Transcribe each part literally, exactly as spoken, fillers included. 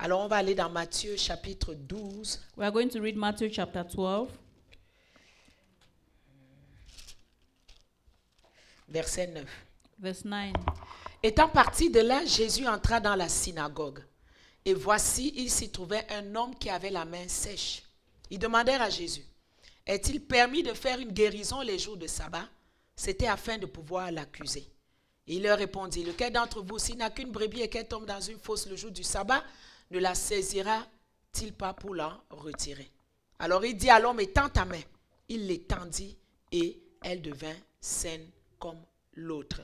Alors on va aller dans Matthieu chapitre douze. We are going to read Matthew chapter twelve. Verset neuf. Verse nine. Étant parti de là, Jésus entra dans la synagogue. Et voici, il s'y trouvait un homme qui avait la main sèche. Ils demandèrent à Jésus, est-il permis de faire une guérison les jours de sabbat? C'était afin de pouvoir l'accuser. Et il leur répondit, lequel d'entre vous, s'il n'a qu'une brebis et qu'elle tombe dans une fosse le jour du sabbat, ne la saisira-t-il pas pour la retirer? Alors il dit à l'homme, étends ta main. Il l'étendit et elle devint saine comme l'autre.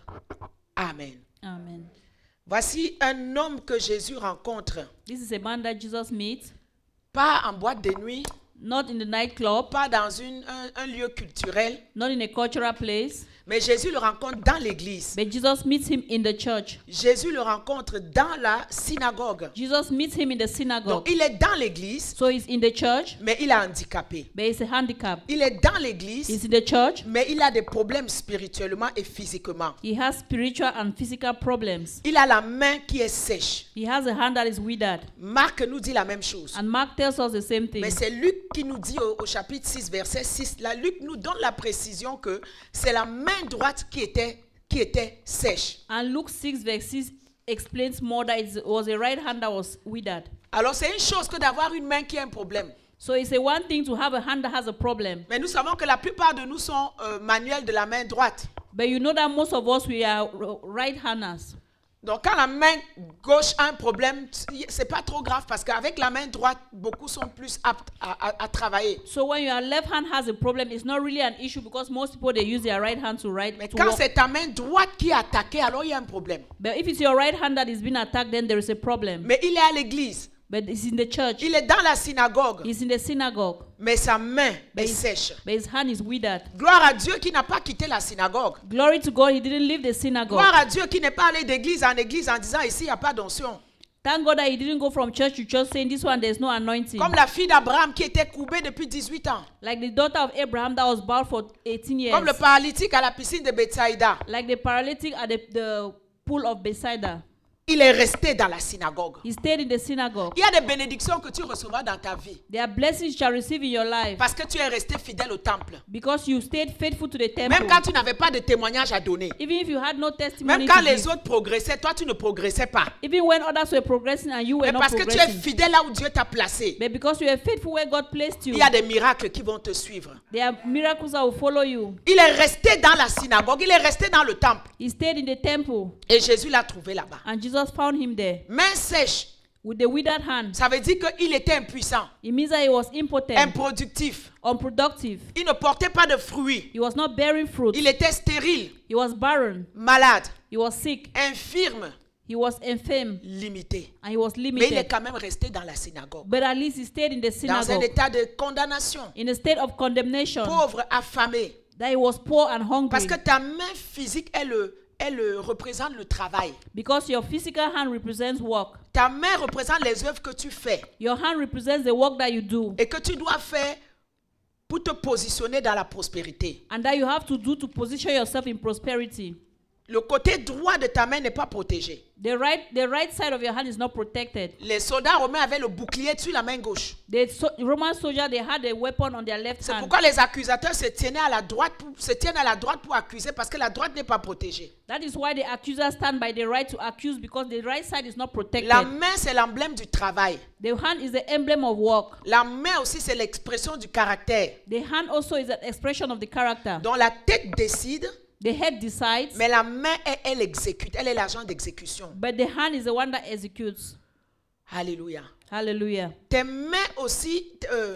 Amen. Amen. Voici un homme que Jésus rencontre, This is a man that Jesus meets, pas en boîte de nuit, not in the nightclub, pas dans une, un, un lieu culturel, not in a cultural place, mais Jésus le rencontre dans l'église. but Jesus meets him in the church. Jésus le rencontre dans la synagogue. Jesus meets him in the synagogue. Donc il est dans l'église, So he's in the church, mais il est handicapé. but he's a handicap. Il est dans l'église, He's in the church. mais il a des problèmes spirituellement et physiquement. He has spiritual and physical problems. Il a la main qui est sèche. He has a hand that is withered. Marc nous dit la même chose. And Mark tells us the same thing. Mais c'est Luc qui nous dit au, au chapitre six, verset six, là, Luc nous donne la précision que c'est la main droite qui était, qui était sèche. And Luke six verse six explains more that it was a right hand that was withered. Alors c'est une chose que d'avoir une main qui a un problème. So it's a one thing to have a hand that has a problem. Mais nous savons que la plupart de nous sont euh, manuels de la main droite. But you know that most of us, we are right-handers. Donc quand la main gauche a un problème, c'est pas trop grave parce qu'avec la main droite, beaucoup sont plus aptes à, à, à travailler. So when your left hand has a problem, it's not really an issue because most people, they use their right hand to write. Mais to quand work. c'est ta main droite qui est attaquée, alors il y a un problème. But if it's your right hand that is being attacked, then there is a problem. Mais il est à l'église, But it's in the church. il est dans la synagogue, He's in the synagogue. mais sa main But est his, sèche. but his hand is withered. Gloire à Dieu qui n'a pas quitté la synagogue. Glory to God, he didn't leave the synagogue. Gloire à Dieu qui n'est pas allé d'église en église en disant ici il n'y a pas d'onction. Thank God that he didn't go from church to church saying this one there's no anointing. Comme la fille d'Abraham qui était courbée depuis dix-huit ans. Like the daughter of Abraham that was bound for eighteen years. Comme le paralytique à la piscine de Bethsaïda. Like the paralytic at the, the pool of Bethsaida. Il est resté dans la synagogue. He stayed in the synagogue. Il y a des bénédictions que tu recevras dans ta vie. There are blessings you shall receive in your life. Parce que tu es resté fidèle au temple. Because you stayed faithful to the temple. Même quand tu n'avais pas de témoignage à donner. Even if you had no testimony Même quand to les give. autres progressaient, toi tu ne progressais pas. Even when others were progressing and you were Mais not parce que tu es progressing. fidèle là où Dieu t'a placé. But because you are faithful where God placed you. Il y a des miracles qui vont te suivre. There are miracles that will follow you. Il est resté dans la synagogue, il est resté dans le temple. He stayed in the temple. Et Jésus l'a trouvé là-bas. And Jesus found him there. Main sèche, With the withered hand. ça veut dire qu'il était impuissant, It means that he was impotent. improductif. Unproductive. Il ne portait pas de fruits. He was not bearing fruit. Il était stérile, He was barren. malade, He was sick. infirme, He was infirm. limité. And he was Mais il est limited. quand même resté dans la synagogue. But at least he stayed in the Dans un synagogue. état de condamnation, In a state of condemnation. pauvre, affamé. That he was poor and hungry. Parce que ta main physique, elle, elle représente le travail. Because your physical hand represents work. Ta main représente les œuvres que tu fais Your hand represents the work that you do. et que tu dois faire pour te positionner dans la prospérité. And that you have to do to position yourself in prosperity. Le côté droit de ta main n'est pas protégé. The right, the right side of your hand is not protected. Les soldats romains avaient le bouclier sur la main gauche. The so Roman soldiers, they had a weapon on their left C'est hand. pourquoi les accusateurs se tenaient à la droite pour, se tiennent à la droite pour accuser parce que la droite n'est pas protégée. That is why the accusers stand by the right to accuse because the right side is not protected. La main, c'est l'emblème du travail. The hand is the emblem of work. La main aussi, c'est l'expression du caractère. The hand also is an expression of the character. Donc la tête décide, The head decides, mais la main, elle, elle exécute. Elle est l'agent d'exécution. but the hand is the one that executes. Alléluia. Hallelujah. Tes mains aussi... Euh,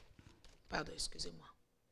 pardon, excusez-moi.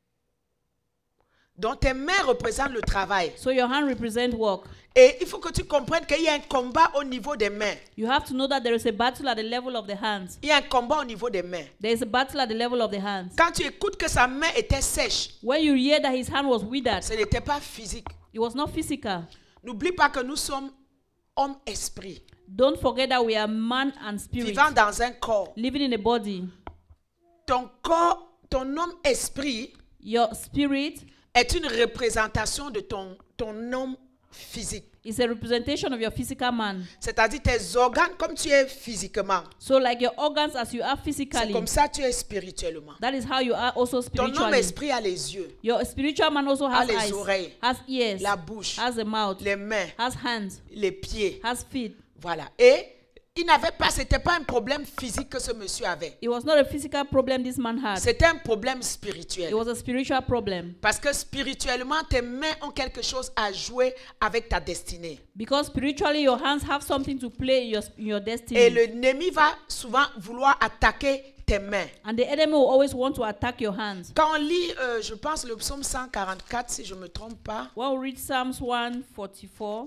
Donc tes mains représentent le travail. So your hand represents work. Et il faut que tu comprennes qu'il y a un combat au niveau des mains. You have to know that there is a battle at the level of the hands. Il y a un combat au niveau des mains. There is a battle at the level of the hands. Quand tu écoutes que sa main était sèche, When you hear that his hand was withered, ce n'était pas physique. it was not physical. N'oublie pas que nous sommes hommes-esprits, Don't forget that we are man and spirit, vivant dans un corps. living in a body. Ton corps, ton homme-esprit Your spirit est une représentation de ton, ton homme physique. It's a representation of your physical man. C'est-à-dire tes organes comme tu es physiquement. So like your organs as you are C'est physically, comme ça que tu es spirituellement. that is how you are also Ton homme spiritually. esprit a les yeux, Your spiritual man also a has les eyes, oreilles, has ears, la bouche, has a mouth, les mains, has hands, les pieds. has feet. Voilà. Et il n'avait pas, c'était pas un problème physique que ce monsieur avait. It was not a physical problem this man had. C'était un problème It spirituel. was a spiritual problem. Parce que spirituellement, tes mains ont quelque chose à jouer avec ta destinée. Because spiritually your hands have something to play in your, in your destiny. Et l'ennemi va souvent vouloir attaquer tes mains. And the enemy will always want to attack your hands. Quand on lit, euh, je pense, le psaume cent quarante-quatre, si je ne me trompe pas, When we read Psalms one forty-four,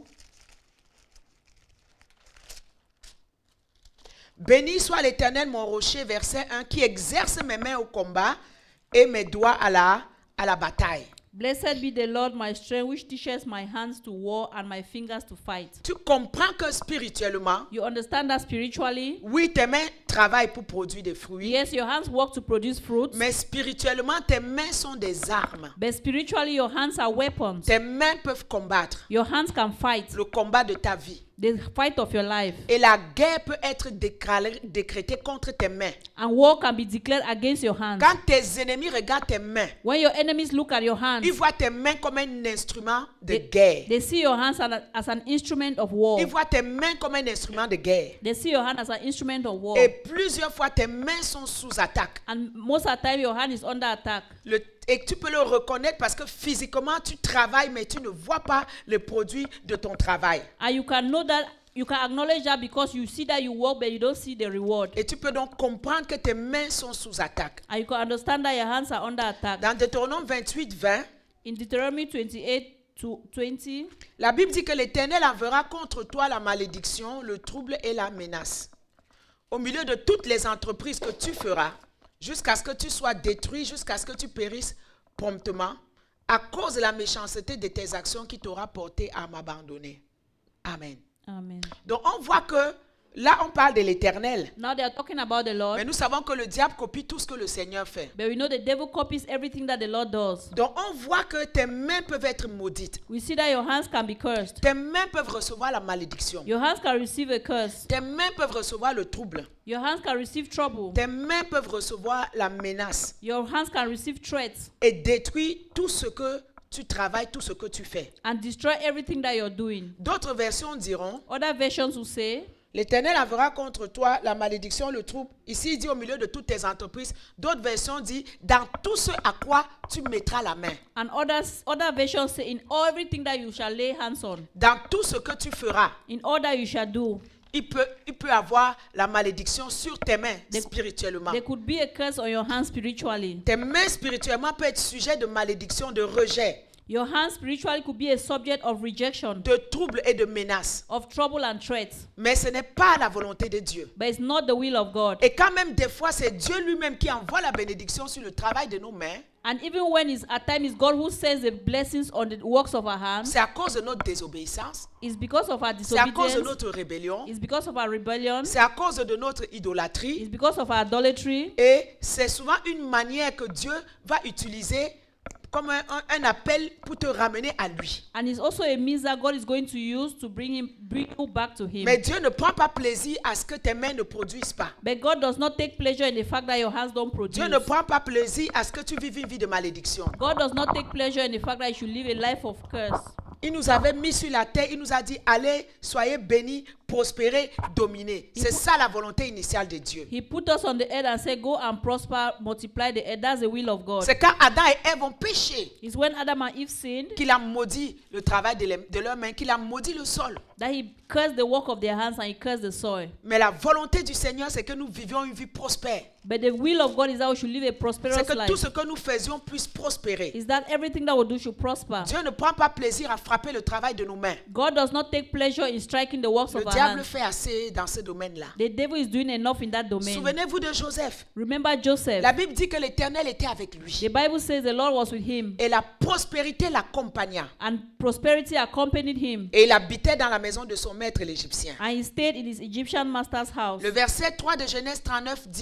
béni soit l'Éternel, mon rocher, verset un, qui exerce mes mains au combat et mes doigts à la, à la bataille. blessed be the Lord my strength, which teaches my hands to war and my fingers to fight. Tu comprends que spirituellement, You understand that spiritually? oui, tes mains travaillent pour produire des fruits, Yes, your hands work to produce fruits, mais spirituellement, tes mains sont des armes. but spiritually your hands are weapons. Tes mains peuvent combattre Your hands can fight le combat de ta vie. the fight of your life. Et la guerre peut être déclarée- décrétée contre tes mains. And war can be declared against your hands. Quand tes ennemis regardent tes mains, When your enemies look at your hands, ils voient tes mains comme un instrument de they, guerre. they see your hands as, a- as an instrument of war. Ils voient tes mains comme un instrument de guerre. They see your hand as an instrument of war. Et plusieurs fois, tes mains sont sous attaque. And most of the time your hand is under attack. Le- et tu peux le reconnaître parce que physiquement, tu travailles, mais tu ne vois pas le produit de ton travail. And you can know that, you can acknowledge that because you see that you work, but you don't see the reward. Et tu peux donc comprendre que tes mains sont sous attaque. And you can understand that your hands are under attack. Dans Deutéronome vingt-huit, vingt, In Deuteronomy twenty-eight to twenty, la Bible dit que l'Éternel enverra contre toi la malédiction, le trouble et la menace. Au milieu de toutes les entreprises que tu feras, jusqu'à ce que tu sois détruit, jusqu'à ce que tu périsses promptement, à cause de la méchanceté de tes actions qui t'aura porté à m'abandonner. Amen. Amen. Donc on voit que là on parle de l'Éternel. Now they are talking about the Lord, Mais nous savons que le diable copie tout ce que le Seigneur fait. but we know the devil copies everything that the Lord does. Donc on voit que tes mains peuvent être maudites. We see that your hands can be cursed. Tes mains peuvent recevoir la malédiction. Your hands can receive a curse. Tes mains peuvent recevoir le trouble. Your hands can receive trouble. Tes mains peuvent recevoir la menace Your hands can receive threats et détruire tout ce que tu travailles, tout ce que tu fais. and destroy everything that you're doing. D'autres versions diront, Other versions will say, l'Éternel enverra contre toi la malédiction, le trouble. Ici, il dit au milieu de toutes tes entreprises. D'autres versions disent, dans tout ce à quoi tu mettras la main. and others, other versions say, in everything that you shall lay hands on, Dans tout ce que tu feras, in all that you shall do, il peut, il peut avoir la malédiction sur tes mains Des- spirituellement. there could be a curse on your hands spiritually. Tes mains spirituellement peuvent être sujet de malédiction, de rejet, Your hands spiritually could be a subject of rejection, de trouble et de menace. of trouble and threats, Mais ce n'est pas la volonté de Dieu. but it's not the will of God. Et quand même des fois, c'est Dieu lui-même qui envoie la bénédiction sur le travail de nos mains. And even when it's at times it's God who sends the blessings on the works of our hands, C'est à cause de notre désobéissance. it's because of our C'est à cause de disobedience, notre rébellion. it's because of our rebellion, C'est à cause de notre idolâtrie. it's because of our idolatry, Et c'est souvent une manière que Dieu va utiliser comme un, un- un appel pour te ramener à lui. and it's also a means that God is going to use to bring him, bring you back to Him. Mais Dieu ne prend pas plaisir à ce que tes mains ne produisent pas. But God does not take pleasure in the fact that your hands don't produce. Dieu ne prend pas plaisir à ce que tu vives une vie de malédiction. God does not take pleasure in the fact that you should live a life of curse. Il nous avait mis sur la terre, il nous a dit, allez, soyez bénis, prospérez, dominez. C'est ça la volonté initiale de Dieu. He put us on the earth and said, go and prosper, multiply the earth. That's the will of God. C'est quand Adam et Ève ont péché It's when Adam and Eve sinned qu'il a maudit le travail de, les- de leurs mains, qu'il a maudit le sol. that He cursed the work of their hands and He cursed the soil. Mais la volonté du Seigneur, c'est que nous vivions une vie prospère. But the will of God is that we should live a C'est prosperous que tout life. ce que nous faisions puisse prospérer. Is that everything that we do should prosper. Dieu ne prend pas plaisir à frapper le travail de nos mains. God does not take pleasure in striking the works Le of our diable hands. fait assez dans ce domaine-là. The devil is doing enough in that domain. Souvenez-vous de Joseph. Remember Joseph. La Bible dit que l'Éternel était avec lui. The Bible says the Lord was with him Et la prospérité l'accompagna. and prosperity accompanied him. Et il habitait dans la maison de son maître l'Égyptien. And he stayed in his Egyptian master's house. Le verset trois de Genèse trente-neuf dit,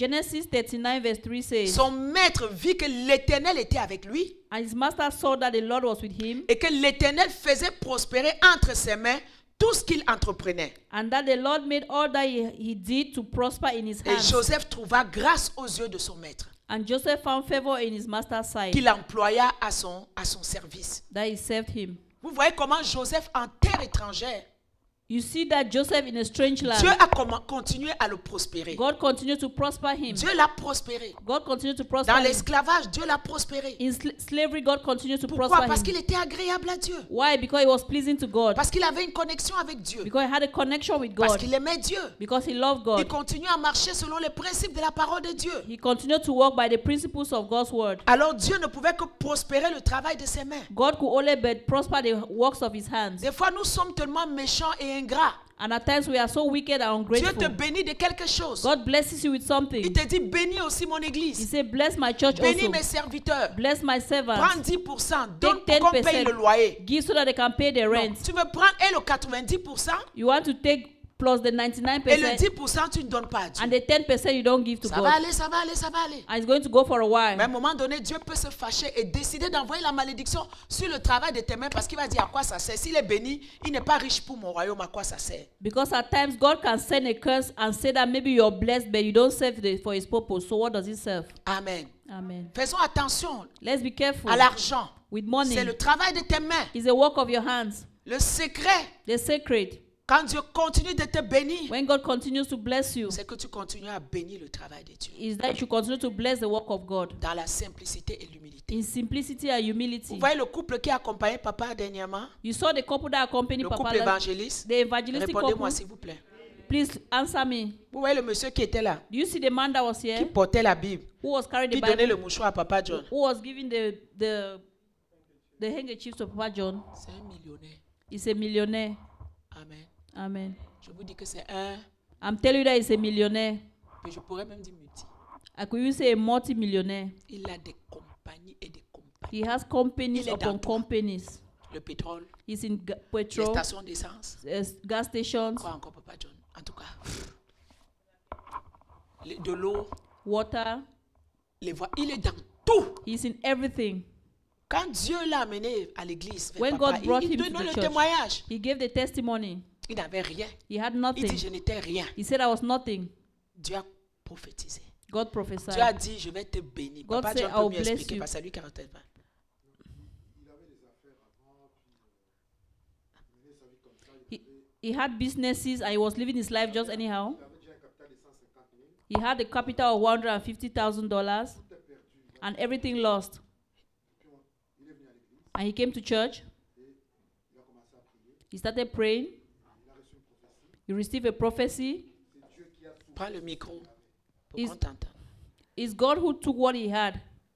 Genesis thirty-nine verse three says, son maître vit que l'Éternel était avec lui and his master saw that the Lord was with him, et que l'Éternel faisait prospérer entre ses mains tout ce qu'il entreprenait. and that the Lord made all that he, he did to prosper in his Et hands. Joseph trouva grâce aux yeux de son maître, And Joseph found favor in his master's sight, qu'il employa à son, à son service. that he served him. Vous voyez comment Joseph, en terre étrangère, You see that Joseph in a strange land, Dieu a comment- continué à le prospérer. God continued to prosper him. Dieu l'a prospéré. God continued to prosper Dans him. l'esclavage, Dieu l'a prospéré. In sl- slavery, God continued to Pourquoi? prosper Parce him. qu'il était agréable à Dieu. Why? Because he was pleasing to God. Parce qu'il avait une connexion avec Dieu. Because he had a connection with Parce God. qu'il aimait Dieu. Because he loved Il God. continue à marcher selon les principes de la parole de Dieu. He continued to walk by the principles of God's word. Alors Dieu ne pouvait que prospérer le travail de ses mains. God could only but prosper the works of his hands. Des fois, nous sommes tellement méchants et ingrats. And at times we are so wicked and Dieu te ungrateful. bénit de quelque chose. God blesses you with Il something. te dit, bénis aussi mon He église. said, bless my church Bénis also. mes serviteurs. Bless my Prends servants. dix pour cent. Donne Take pour qu'on paye le loyer. ten percent. Give so that they can pay their Non, rent. tu veux prendre et le quatre-vingt-dix pour cent You want to take plus the ninety-nine et le percent dix pour cent tu ne donnes pas à Dieu. and the ten percent you don't give to Ça va God. aller, ça va aller, ça va aller. And it's going to go for a while. Mais à un moment donné, Dieu peut se fâcher et décider d'envoyer la malédiction sur le travail de tes mains parce qu'il va dire à quoi ça sert. S'il est béni, il n'est pas riche pour mon royaume, à quoi ça sert? Because at times God can send a curse and say that maybe you're blessed, but you don't serve the, for his purpose. So what does it serve? Amen. Amen. Faisons attention Let's be careful à l'argent. with money. C'est le travail de tes mains. It's a work of your hands. Le secret, The secret. quand Dieu continue de te bénir, When God continues to bless you, c'est que tu continues à bénir le travail de Dieu. is that you continue to bless the work of God Dans la simplicité et l'humilité. in simplicity and Vous humility. voyez le couple qui a accompagné papa dernièrement? You saw the couple that accompanied Le Papa. couple last- évangéliste? The evangelistic Répondez-moi couple. s'il vous plaît. Please answer me. Vous voyez le monsieur qui était là, Do you see the man that was qui here, portait la Bible, who was carrying the qui donnait Bible, le mouchoir à papa John? who was giving the the the handkerchief to Papa John? C'est un millionnaire. He's a millionaire. Amen. Amen. Je vous dis que c'est un, I'm telling you that he's a millionaire. mais je pourrais même dire multi. I could even say a multi-millionaire. Il a des compagnies et des compagnies. He has companies Il est upon dans tout. companies. Le pétrole, He's in ga- les petrol, stations d'essence. uh, gas stations, Quoi encore, papa John? En tout cas, les- de l'eau, water. les voies. Il est dans tout. He's in everything. Quand Dieu l'a amené à l'église, vers When papa, God il, brought il him to donnait the le church, témoignage. he gave the testimony. Il n'avait rien. He had Il dit, nothing. je n'étais rien. He said I was nothing. Dieu a prophétisé. God Dieu a prophesied. dit, je vais te bénir. God Papa said, John I will peut mieux bless expliquer you. parce que c'est lui qui a raconté. He, he had businesses and he was living his life just anyhow. He had a capital of one hundred fifty thousand dollars and everything lost. And he came to church. He started praying. He received a prophecy. Prends le micro pour Is- qu'on t'entende. It's God who took what he had.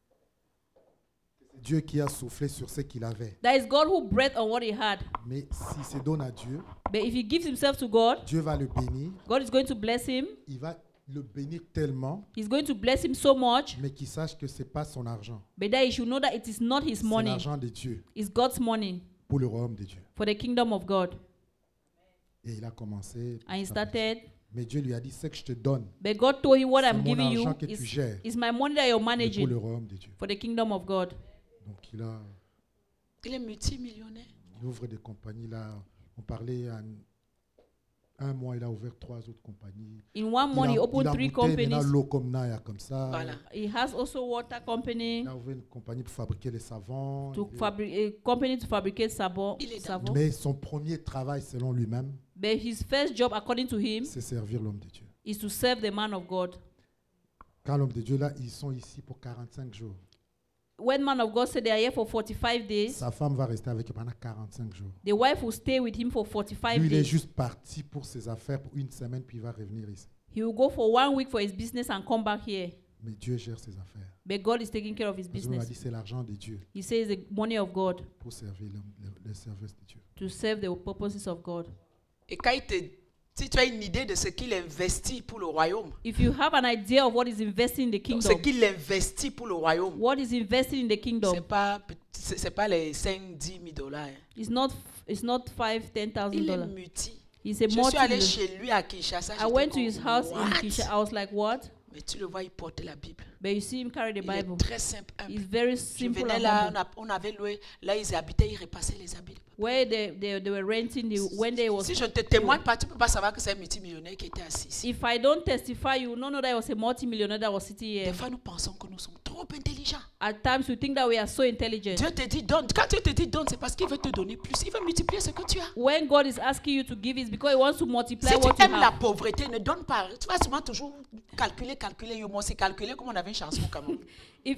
Dieu qui a soufflé sur ce qu'il avait. That is God who breathed on what he had. Mais s'il se donne à Dieu, But if he gives himself to God, Dieu va le bénir. God is going to bless him. Il va le bénir tellement, He's going to bless him so much, mais qu'il sache que ce n'est pas son argent. but that he should know that it is not his C'est money. l'argent de Dieu It's God's money pour le royaume de Dieu. for the kingdom of God. Et il a commencé. And he started. Mais Dieu lui a dit, ce que je te donne, But God told him what c'est I'm mon giving you argent que tu is, gères is my money that you're mais pour le managing royaume de Dieu. for the kingdom of God. Donc il, a, Il est multimillionnaire. il ouvre des compagnies là. On parlait en un mois, il a ouvert trois autres compagnies. In one Il month, a, he opened il a three monté maintenant companies. l'eau comme Naya, comme ça. Voilà. He has also water company Il a ouvert une compagnie pour fabriquer les savons. to Il- fabric a company to fabricate sabon. Il est dans savon. Mais son premier travail, selon lui-même, But his first job, according to him, c'est servir l'homme de Dieu. is to serve the man of God. Quand l'homme de Dieu, là, ils sont ici pour quarante-cinq jours. When man of God said they are here for forty-five days, Sa femme va rester avec lui pendant quarante-cinq jours. the wife will stay with him for forty-five Lui, il est days. juste parti pour ses affaires pour une semaine, puis il va revenir ici. He will go for one week for his business and come back here. Mais Dieu gère ses affaires. But God is taking care of his Parce qu'on a dit business. c'est l'argent de Dieu He says the money of God pour servir le, le- le service de Dieu. to serve the purposes of God. Et quand il te, si tu as une idée de ce qu'il investit pour le royaume, If you have an idea of what is investing in the donc ce kingdom, qu'il investit pour le royaume, what is investing in the c'est kingdom, pas, c'est c'est pas les cinq, dix mille dollars. it's not it's not five, ten thousand Il est dollars. multi. He's a Je suis allé multi. chez lui à Kinshasa. I j'étais went to comme, his house in what? Kinshasa. I was like, what? Mais tu le vois, il portait la Bible. But you see him carry the Il est Bible. très simple, humble. He's very Je simple venais and là, humble. on, a- on avait loué, là ils habitaient, ils repassaient les habits. Where they, they, they were renting, the, when they was... Si je ne te témoigne pas, tu ne peux pas savoir que c'est un multimillionnaire qui était assis ici. If I don't testify, you will not know that I was a multi-millionaire that was sitting Des here. fois, nous pensons que nous sommes trop intelligents. At times, we think that we are so intelligent. Dieu te dit donne. Quand Dieu te dit donne, c'est parce qu'il veut te donner plus. Il veut multiplier ce que tu as. When God is asking you to give, it's because He wants to multiply Si what tu you aimes la have. pauvreté, ne donne pas. Tu vas souvent toujours calculer, calculer. Yo, moi, c'est calculer comme on avait une chanson quand même. If,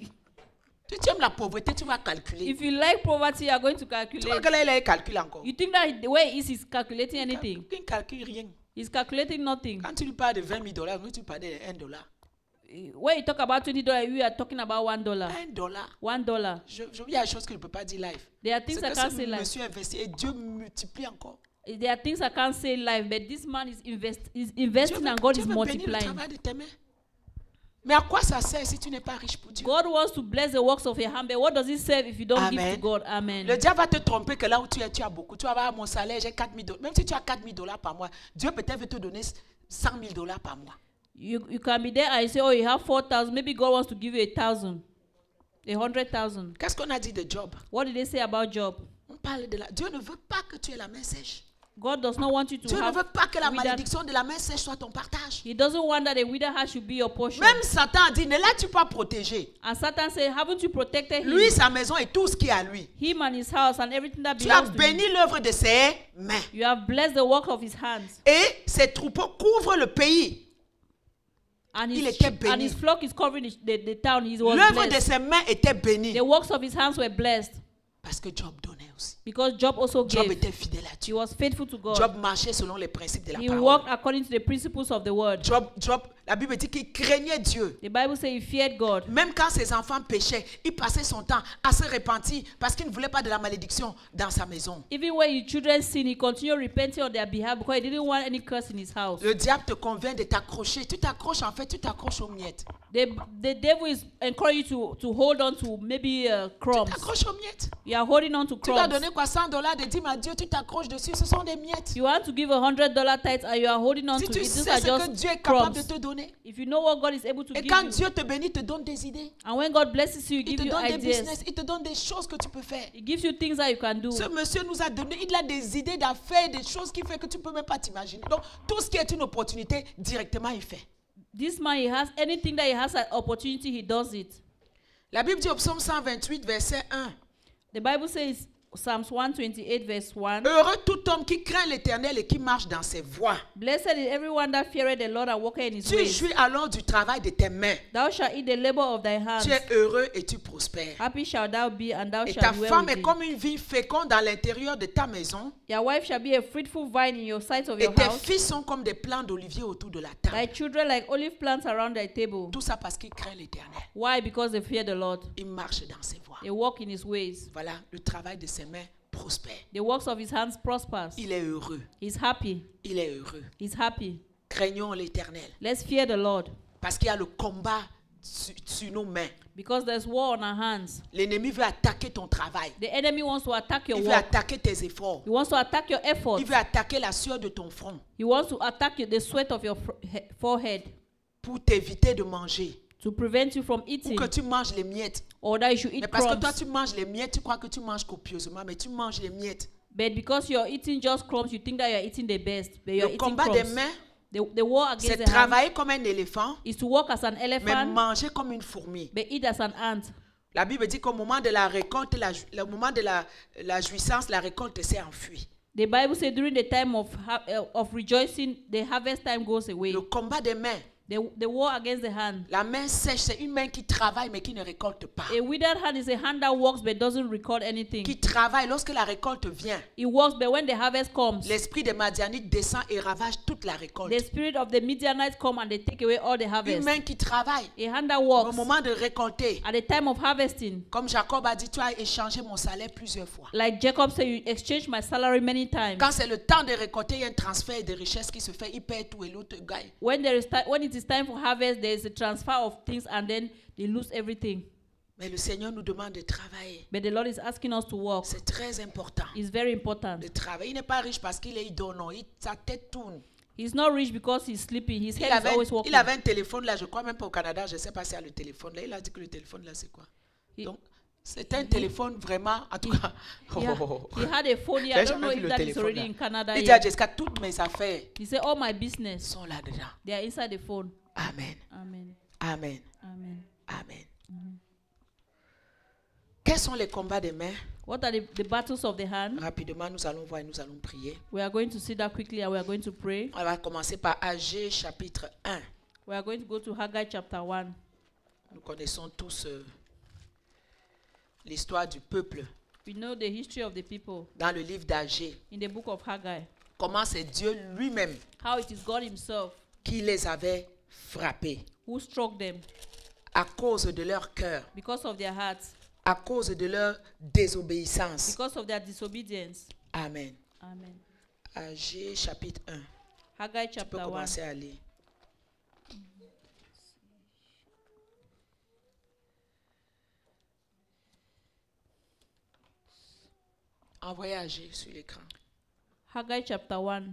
Si tu aimes la pauvreté, tu vas calculer. if you like poverty, you are going to Tu vois calculate. que là, il a calculé encore. You think that the way he is, he's calculating anything. Il ne calcule rien. He's calculating nothing. Quand tu lui parles de vingt mille dollars, nous tu parles de un dollar. When you talk about twenty dollars, we are talking about one dollar. Un dollar. One dollar. Je, je, il y a des choses que je ne peux pas dire live. There are C'est things I que can't ce say live. monsieur investit et Dieu multiplie encore. There are things I can't say live, but this man is invest is Dieu investing veut, and God Dieu is veut bénir le multiplying. travail de tes mains. Mais à quoi ça sert si tu n'es pas riche pour Dieu? God wants to bless the works of your hand, but what does it serve if you don't give Amen. to God? Amen. Le diable va te tromper que là où tu es, tu as beaucoup. Tu vas avoir mon salaire, j'ai quatre mille dollars. Même si tu as quatre mille dollars par mois, Dieu peut-être veut te donner cent mille dollars par mois. You you can be there and you say, oh, you have four thousand. Maybe God wants to give you a thousand, a hundred thousand. Qu'est-ce qu'on a dit de Job? What did they say about Job? On parle de la... Dieu ne veut pas que tu aies la main sèche. God does not want you to Dieu ne have veut pas que la withered- malédiction de la main sèche soit ton partage. He doesn't want that a withered heart should be your portion. Même Satan a dit, ne l'as-tu pas protégé? And Satan said, haven't you protected him? Lui, sa maison et tout ce qui est à lui. Him and his house and everything that Tu as belongs to béni him. l'œuvre de ses mains. You have blessed the work of his hands. Et ses troupeaux couvrent le pays. And Il his, était sheep- and béni. his flock is covering the, the, the town. He was L'œuvre de blessed. ses mains était bénie. The works of his hands were blessed. Parce que Job donnait aussi. Because Job also Job gave. était fidèle à He Dieu. was faithful to God. Job marchait selon les principes de la He parole. walked according to the principles of the word. Job, Job, la Bible dit qu'il craignait Dieu. The Bible says he feared God. Même quand ses enfants péchaient, il passait son temps à se repentir parce qu'il ne voulait pas de la malédiction dans sa maison. Even when his children sin, he continued repenting on their behalf because he didn't want any curse in his house. Le diable te convainc de t'accrocher. Tu t'accroches en fait, tu t'accroches aux miettes. The, the devil is encouraging you to, to hold on to maybe uh, Tu crumbs. t'accroches aux miettes. You are holding on to Tu vas crumbs. donner quoi, cent dollars de dîmes à Dieu, tu t'accroches dessus, ce sont des miettes. You want to give a hundred dollar tithe and you are holding on Si to tu it. These sais are ce que just Dieu est capable de crumbs. te donner, If you know what God is able to et give quand you, Dieu te bénit, il te donne des idées, and when God blesses you, He il gives te you donne des ideas. business, il te donne des choses que tu peux faire. He gives you things that you can do. Ce monsieur nous a donné, il a des idées d'affaires, des choses qui fait que tu ne peux même pas t'imaginer. Donc, tout ce qui est une opportunité, directement, il fait. This man, he has anything that he has an opportunity, he does it. La Bible dit au psaume cent vingt-huit, verset un. The Bible says, Psalms one twenty-eight, verse one. Heureux tout homme qui craint l'Éternel et qui marche dans ses voies. Blessed is everyone that feareth the Lord and walketh in his Tu ways. jouis alors du travail de tes mains. Thou shalt eat the labor of thy hands. Tu es heureux et tu prospères. Happy shalt thou be, and thou Et shalt ta dwell femme est within. comme une vigne féconde dans l'intérieur de ta maison. Your wife shall be a fruitful vine in your sight of Et your tes house. fils sont comme des plants d'olivier autour de la Thy table. children like olive plants around thy table. Tout ça parce qu'il craint l'Éternel. Why? Because they fear the Lord. Il marche dans ses voies. They walk in his ways. Voilà, le travail de ses mains prospère. The works of his hands prospers. Il est heureux. He's happy. Il est heureux. He's happy. Craignons l'Éternel. Let's fear the Lord. Parce qu'il y a le combat sur, sur nos mains. Because there's war on our hands. L'ennemi veut attaquer ton travail. The enemy wants to attack your Il veut work. attaquer tes efforts. He wants to attack your efforts. Il veut attaquer la sueur de ton front He wants to attack you, the sweat of your fr- he- forehead pour t'éviter de manger. to prevent you from Ou eating, que tu manges les miettes. or that you should Mais eat parce que crumbs. toi, tu manges les miettes, tu crois que tu manges copieusement, mais tu manges les miettes. But because you're eating just crumbs, you think that you're eating the best. But you're Le eating combat des crumbs. mains, The, the war against c'est the hand travailler comme un éléphant, is to walk as an mais elephant, manger comme une fourmi. but eat as an ant. La Bible dit qu'au moment de la récolte, la, ju- le moment de la, la jouissance, la récolte s'est enfuie. The Bible says during the time of ha- uh, of rejoicing, the harvest time goes away. Le combat des mains, The, the war against the hand. la main sèche, c'est une main qui travaille mais qui ne récolte pas. A withered hand is a hand that works but doesn't record anything. Qui travaille lorsque la récolte vient. It works, but when the harvest comes, L'esprit des Madianites descend et ravage toute la the récolte. spirit of the Midianites come and they take away all the Une harvest. main qui travaille A hand that au works moment de récolter. at the time of harvesting. Comme Jacob a dit, tu as échangé mon salaire plusieurs fois. Like Jacob said, you exchange my salary many times. Quand c'est le temps de récolter, il y a un transfert de richesses qui se fait. Il perd tout et l'autre gagne. When there is ti- when it is time for harvest, there is a transfer of things and then they lose everything. Mais le Seigneur nous demande de travailler. But the Lord is asking us to work. C'est très important It's very important. de travailler. Il n'est pas riche parce qu'il est idole, non. Il- sa tête tourne. He's not rich because he's sleeping. His Il head is avait, always working. il avait un téléphone là, je crois même pas au Canada, je ne sais pas s'il y a le téléphone là. Il a dit que le téléphone là, c'est quoi? He- Donc, c'est un téléphone vraiment, en tout cas. He, ha- he had a phone here. J'ai I don't jamais know vu if le that is téléphone already là. in Canada Il dit à yet. Jessica, toutes mes affaires He said, all my business, sont là-dedans. they are inside the phone. Amen. Amen. Amen. Amen. Amen. Quels sont les combats des mains? What are the, the battles of the hand? Rapidement, nous allons voir et nous allons prier. We are going to see that quickly and we are going to pray. On va commencer par Agé chapitre un. We are going to go to Haggai chapter one. Nous connaissons tous euh, l'histoire du peuple We know the history of the people dans le livre d'Agé. in the book of Haggai. Comment c'est Dieu lui-même How it is God himself qui les avait frappés who struck them à cause de leur cœur, because of their hearts, à cause de leur désobéissance. because of their disobedience. Amen. Amen. Agé chapitre un. Haggai Tu peux chapter one. commencer à lire. Envoyez Agé sur l'écran. Haggai chapter one.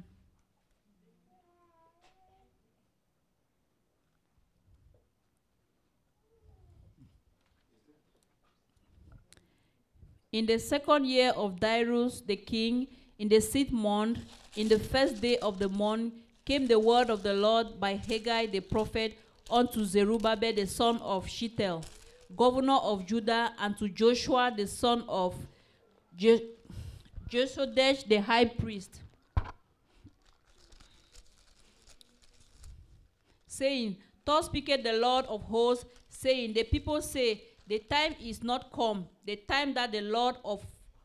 In the second year of Darius the king, in the sixth month, in the first day of the month, came the word of the Lord by Haggai the prophet unto Zerubbabel the son of Shealtiel, governor of Judah, and to Joshua the son of Je- Jehozadak the high priest, saying, thus speaketh the Lord of hosts, saying, the people say, the time is not come, the time that the Lord of,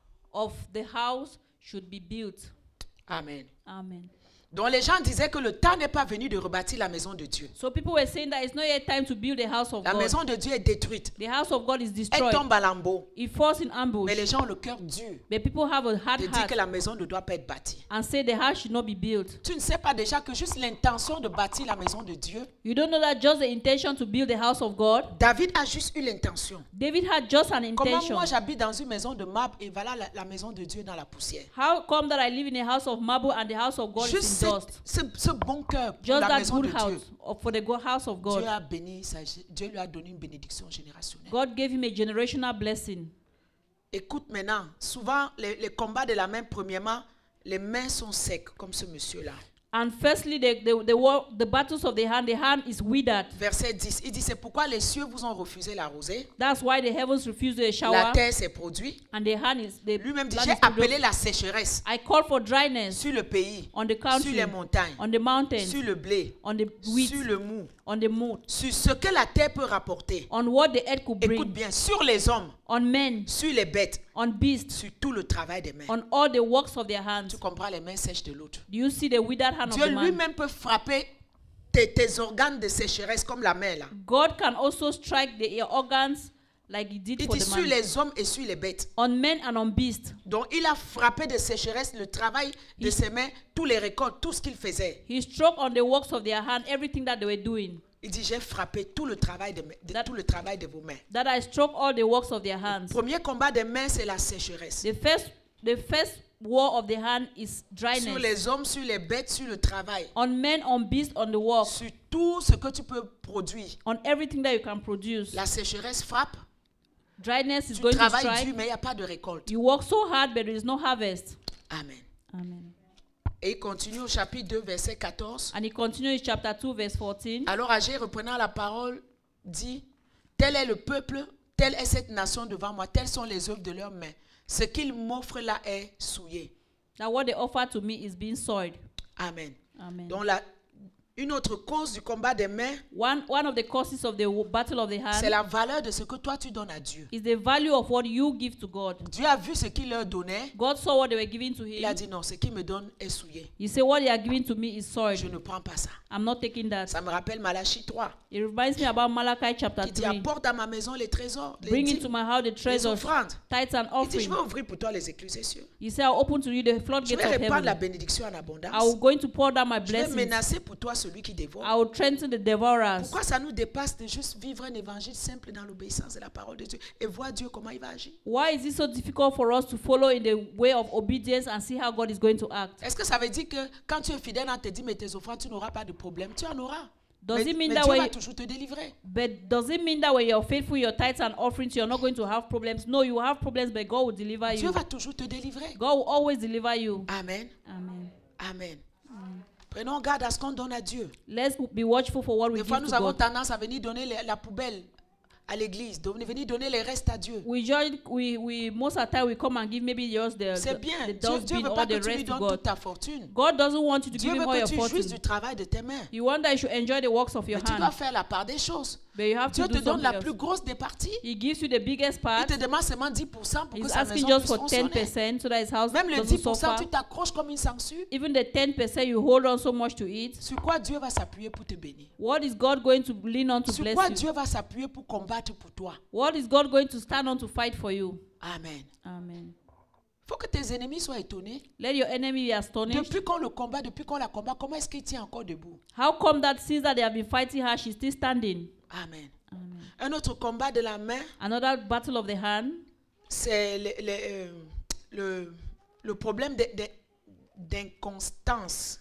of the house should be built. Amen. Amen. Donc les gens disaient que le temps n'est pas venu de rebâtir la maison de Dieu. So people were saying that it's not yet time to build the house of La God. maison de Dieu est détruite. The house of God is Elle destroyed. tombe à lambeaux. It falls in ambush. Mais les gens ont le cœur dur But people have a hard de dire heart que la maison ne doit pas être bâtie. and say the house should not be built. Tu ne sais pas déjà que juste l'intention de bâtir la maison de Dieu, You don't know that just the intention to build the house of God. David a juste eu l'intention. David had just an Comment intention. moi j'habite dans une maison de marbre et voilà la, la maison de Dieu dans la poussière. How come that I live in a house of marble and the house of God Juste is in cette- dust? ce, ce bon cœur pour Just la that maison de good Dieu. house of- for the go- house of Dieu God. a béni, sa- Dieu lui a donné une bénédiction générationnelle. God gave him a generational blessing. Écoute maintenant, souvent les, les combats de la main, premièrement, les mains sont secs comme ce monsieur-là. And firstly, the, the, the, war, the battles of the hand, the hand is withered. Verset dix, il dit, c'est pourquoi les cieux vous ont refusé la rosée, That's why the heavens refuse the la shower, terre s'est produite. and the hand is the Lui-même dit, land j'ai is produced. appelé la sécheresse I call for dryness sur le pays, on the sur country, les montagnes, on the mountains, sur le blé, on the wheat, sur le mou, on the moat, sur ce que la terre peut rapporter. on what the earth could Écoute bring, bien, sur les hommes, on men, sur les bêtes, on beasts, sur tout le travail des mains. on all the works of their hands. Tu comprends les mains sèches de l'autre. Do you see the withered hand Dieu of the man? lui-même peut frapper tes, tes organes de sécheresse comme la main là. God can also strike the your organs like he did Il for dit the sur man. les hommes et sur les bêtes. On men and on beasts. Donc il a frappé de sécheresse le travail de Il- ses mains, tous les récoltes, tout ce qu'il faisait. He struck on the works of their hand, everything that they were doing. Il dit j'ai frappé tout le travail de, mes- de- That- tout le travail de vos mains. That I struck all the works of their hands. Premier combat des mains c'est la sécheresse. The first, the first war of the hand is Sur dryness. les hommes, sur les bêtes, sur le travail, On men, on beasts, on the work, sur tout ce que tu peux produire. on everything that you can produce. La sécheresse frappe. Dryness is Tu going to travailles strike. dur mais il n'y a pas de récolte. You work so hard, but there is no harvest. Amen. Amen. Et il continue au chapitre deux, verset quatorze. And he continues chapter two, verse fourteen. Alors Agé, reprenant la parole, dit, tel est le peuple, telle est cette nation devant moi, telles sont les œuvres de leurs mains. Ce qu'ils m'offrent là est souillé. Now what they offer to me is being soiled. Amen. Amen. Donc la, une autre cause du combat des mains, One, one of the causes of the w- battle of the c'est hand la valeur de ce que toi tu donnes à Dieu. is the value of what you give to God. Dieu a vu ce qu'il leur donnait. God saw what they were giving to Il a him. dit non, ce qu'il me donne est souillé. He said, what they are giving to me is Je soiled. ne prends pas ça. I'm not taking that. Ça me rappelle Malachie trois, It reminds me about Malachi chapter qui dit three. apporte à ma maison les trésors, les Bring dîmes, into my house the les treasures, offrandes. tithes and Il dit je offering. vais ouvrir pour toi les écluses des cieux. He said, I'll open to you the Je floodgates vais of répandre la heaven. bénédiction en abondance. I will going to pour down my Je vais blessings. menacer pour toi celui qui dévore. I will threaten the devourers. Pourquoi ça nous dépasse de juste vivre un évangile simple dans l'obéissance de la parole de Dieu et voir Dieu comment il va agir? Why is it so difficult for us to follow in the way of obedience and see how God is going to act? Est-ce que ça veut dire que quand tu es fidèle, on te dit mais tes offrandes, tu n'auras pas de problème? Tu en auras. Does Mais, it mean mais that Dieu way- va toujours te délivrer. But does it mean that when you're faithful, your tithes and offerings, you're not going to have problems? No, you will have problems, but God will deliver Dieu you. va toujours te délivrer. God will always deliver you. Amen. Amen. Amen. Prenons garde à ce qu'on donne à Dieu. Let's be watchful for what we Des fois, give nous to avons God. tendance à venir donner les- la poubelle à l'église, de venir donner les restes à Dieu. We join, we, we most of the time we come and give maybe just the, C'est the, bien. the Dieu Dieu dustbin veut or pas the que tu lui rest to donnes God. toute ta fortune. God doesn't want you to Dieu give him veut all que your tu jouisses fortune. du travail de tes mains. You want that you should enjoy the works of your Mais tu dois hand. faire la part des choses. But you have Dieu to te do donne la something plus else. grosse des parties. He gives you the biggest Il part. te demande seulement dix pour cent pour que He's sa asking maison just puisse for ten fonctionner. percent so that his house Même le doesn't dix pour cent, suffer. tu t'accroches comme une sangsue. Even the ten percent you hold on so much to eat. Sur quoi Dieu va s'appuyer pour te bénir? What is God going to lean on to Sur bless quoi you? Dieu va s'appuyer pour combattre pour toi? What is God going to stand on to fight for you? Amen. Amen. Il faut que tes ennemis soient étonnés. Let your enemy be astonished. Depuis qu'on le combat, depuis qu'on la combat, comment est-ce qu'il tient encore debout? How come that since that they have been fighting her, she's still standing? Amen. Amen. Un autre combat de la main, Another battle of the hand c'est le, le, euh, le, le problème de- de- d'inconstance.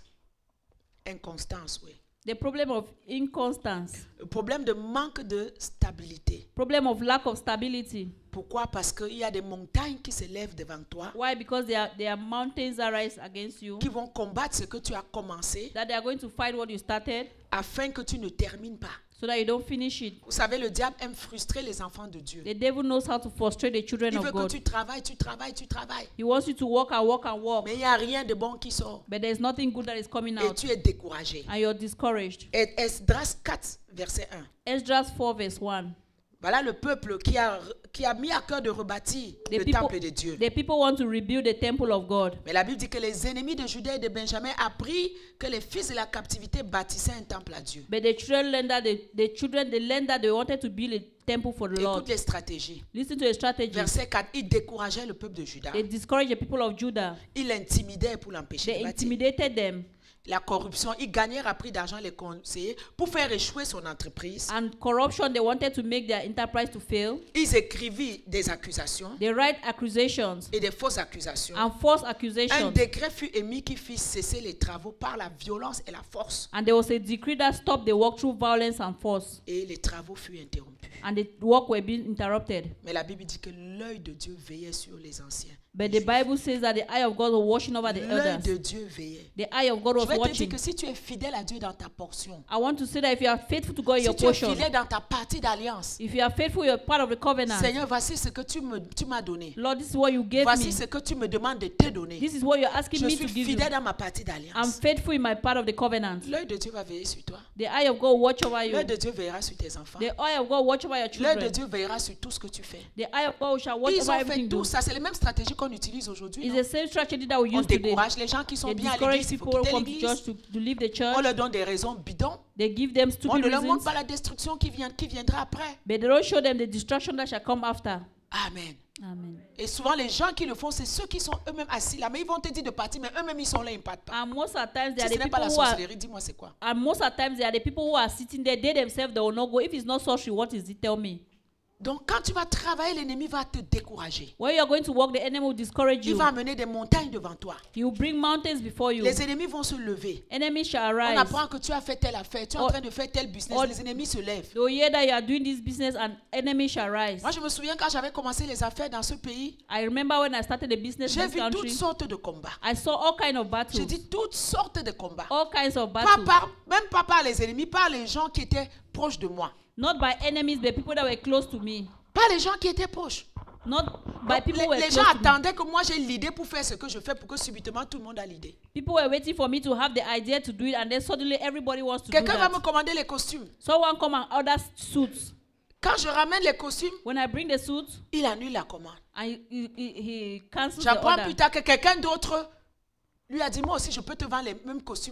Inconstance, oui. the problem of inconstance, Le problème de manque de stabilité. problem of lack of stability. Pourquoi? Parce qu'il y a des montagnes qui se lèvent devant toi, Why? Because there are, there are mountains that rise against you, qui vont combattre ce que tu as commencé that they are going to fight what you started, afin que tu ne termines pas. so that you don't finish it. Vous savez, le diable aime frustrer les enfants de Dieu. The devil knows how to frustrate the children Il of veut que God. tu travailles, tu travailles, tu travailles. He wants you to walk and walk and walk, Mais il n'y a rien de bon qui sort. but there's nothing good that is coming Et out, tu es découragé. and you're discouraged. Et Esdras quatre, verset un. Esdras four verse one. Voilà le peuple qui a, qui a mis à cœur de rebâtir The le people, temple de Dieu. the people want to rebuild the temple of God. Mais la Bible dit que les ennemis de Juda et de Benjamin apprirent que les fils de la captivité bâtissaient un temple à Dieu. But the children learned that the, the children they learned that they wanted to build a temple for the Lord. Écoute les stratégies. Listen to the strategy. Verset quatre, ils décourageaient le peuple de Juda. They discouraged the people of Judah. Ils l'intimidaient pour l'empêcher They de bâtir. intimidated them. La corruption, ils gagnèrent à prix d'argent les conseillers pour faire échouer son entreprise. And corruption, they wanted to make their enterprise to fail. Ils écrivirent des accusations They write accusations et des fausses accusations. and false Un accusations. décret fut émis qui fit cesser les travaux par la violence et la force. And there was a decree that stopped the work through violence and force. Et les travaux furent interrompus. And the work were being interrupted. Mais la Bible dit que l'œil de Dieu veillait sur les anciens. But the Bible says that the eye of God was watching over the L'œil elders. de Dieu veillait. The eye of God Je was vais te dire watching. que si tu es fidèle à Dieu dans ta portion, I want to say that if you are faithful to God in si your tu es portion, fidèle dans ta partie d'alliance, if you are faithful, you're part of the covenant. Seigneur, voici ce que tu me, tu m'as donné. Lord, this is what you gave Voici me. ce que tu me demandes de te donner. This is what you're asking Je me suis to give you. fidèle dans ma partie I'm d'alliance. faithful in my part of the covenant. L'œil de Dieu va veiller sur toi. The eye of God watch over you. L'œil de Dieu veillera sur tes enfants. The eye of God watch over your L'œil de children. Dieu veillera sur tout ce que tu fais. The eye of God shall watch Ils over ont fait everything you tout do. ça. C'est les mêmes stratégies qu'on utilise aujourd'hui. It's non? the same strategy that we On use today. décourage les gens qui sont They bien à discourage l'église. Il faut people who quitter come to l'église. church to, to leave the On church. leur donne des raisons bidons. They give them On stupid ne leur montre reasons, pas la destruction qui, vient, qui viendra après. but they don't show them the destruction that shall come after. Amen. Amen. Et souvent, les gens qui le font, c'est ceux qui sont eux-mêmes assis là. Mais ils vont te dire de partir, mais eux-mêmes, ils sont là, ils ne partent pas. And most of the times, they Si are ce the n'est pas people la who are, sorcellerie, dis-moi c'est quoi? and most of the times, they are the people who are sitting there. They themselves, they will not go. If it's not sorcery, what is it? Tell me. Donc, quand tu vas travailler, l'ennemi va te décourager. When you are going to work, the enemy will discourage Il you. va amener des montagnes devant toi. He will bring mountains before you. Les ennemis vont se lever. Enemies shall On arise. apprend que tu as fait telle affaire, tu es en Or- train de faire tel business, or- les ennemis se lèvent. They will hear that you are doing this business, and enemies shall rise. Moi, je me souviens quand j'avais commencé les affaires dans ce pays, I remember when I started the business in j'ai this vu toutes country, sortes de combats. I saw all kinds of J'ai battles. dit toutes sortes de combats. All kinds of Pas battles. par, même pas par les ennemis, par les gens qui étaient proches de moi. Not by enemies, but people that were close to me. Pas les gens qui étaient proches. Not by Donc, people les, who were les close gens to me. attendaient que moi j'ai l'idée pour faire ce que je fais pour que subitement tout le monde a l'idée. People were waiting for me to have the idea to do it, and then suddenly everybody wants to do Quelqu'un va that. me commander les costumes. Someone come and order suits. Quand je ramène les costumes, When I bring the suits, il annule la commande. and he, he, he he cancels the J'apprends order. plus tard que quelqu'un d'autre lui a dit, moi aussi je peux te vendre les mêmes costumes.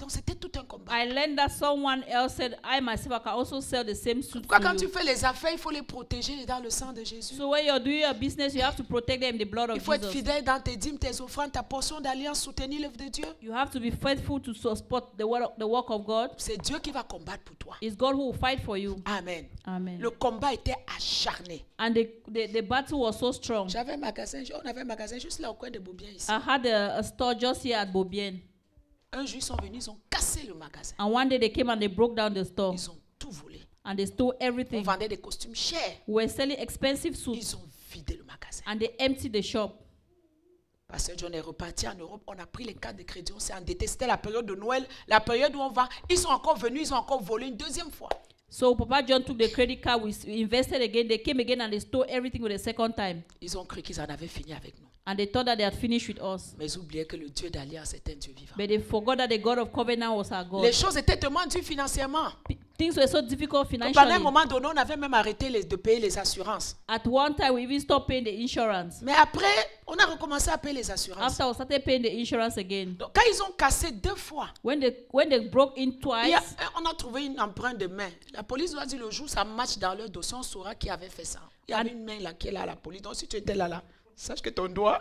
Donc c'était tout un combat. I learned that someone else said, I myself I can also sell the same suit Pourquoi to quand tu you. fais les affaires, il faut les protéger dans le sang de Jésus. So when you're doing your business, you have to protect them in the blood Il of faut être Jesus. fidèle dans tes dîmes, tes offrandes, ta portion d'alliance, soutenir l'œuvre de Dieu. You have to be faithful to support the work, the work of God. C'est Dieu qui va combattre pour toi. It's God who will fight for you. Amen. Amen. Le combat était acharné. And the, the, the battle was so strong. J'avais un magasin, on avait un magasin juste là au coin de Beaubien ici. I had a, a store just here at Beaubien. Un jour, ils sont venus, ils ont cassé le magasin. And one day they came and they broke down the store. Ils ont tout volé. And they stole On everything. vendait des costumes chers. We were selling expensive suits. Ils ont vidé le magasin. And they emptied the shop. Parce que John est reparti en Europe, on a pris les cartes de crédit, on s'est endetté. C'était la période de Noël, la période où on va. Ils sont encore venus, ils ont encore volé une deuxième fois. So Papa John took the credit card, we invested again, they came again and they stole everything for the second time. Ils ont cru qu'ils en avaient fini avec nous. And they thought that they had finished with us. Mais ils oubliaient que le Dieu d'alliance est un Dieu vivant. But they forgot that the God of covenant was our God. Les choses étaient tellement dures financièrement. P- Things were so difficult Pendant un financially. moment donné, on avait même arrêté les- de payer les assurances. At one time, we even stopped paying the insurance. Mais après, on a recommencé à payer les assurances. After we started paying the insurance again. Donc, quand ils ont cassé deux fois, When they when they broke in il y a- twice, on a trouvé une empreinte de main. La police doit dire le jour, ça match dans leur dossier, on saura qui avait fait ça. Il y avait une main là qui est là à la police. Donc si tu étais là, là, sache que ton doigt.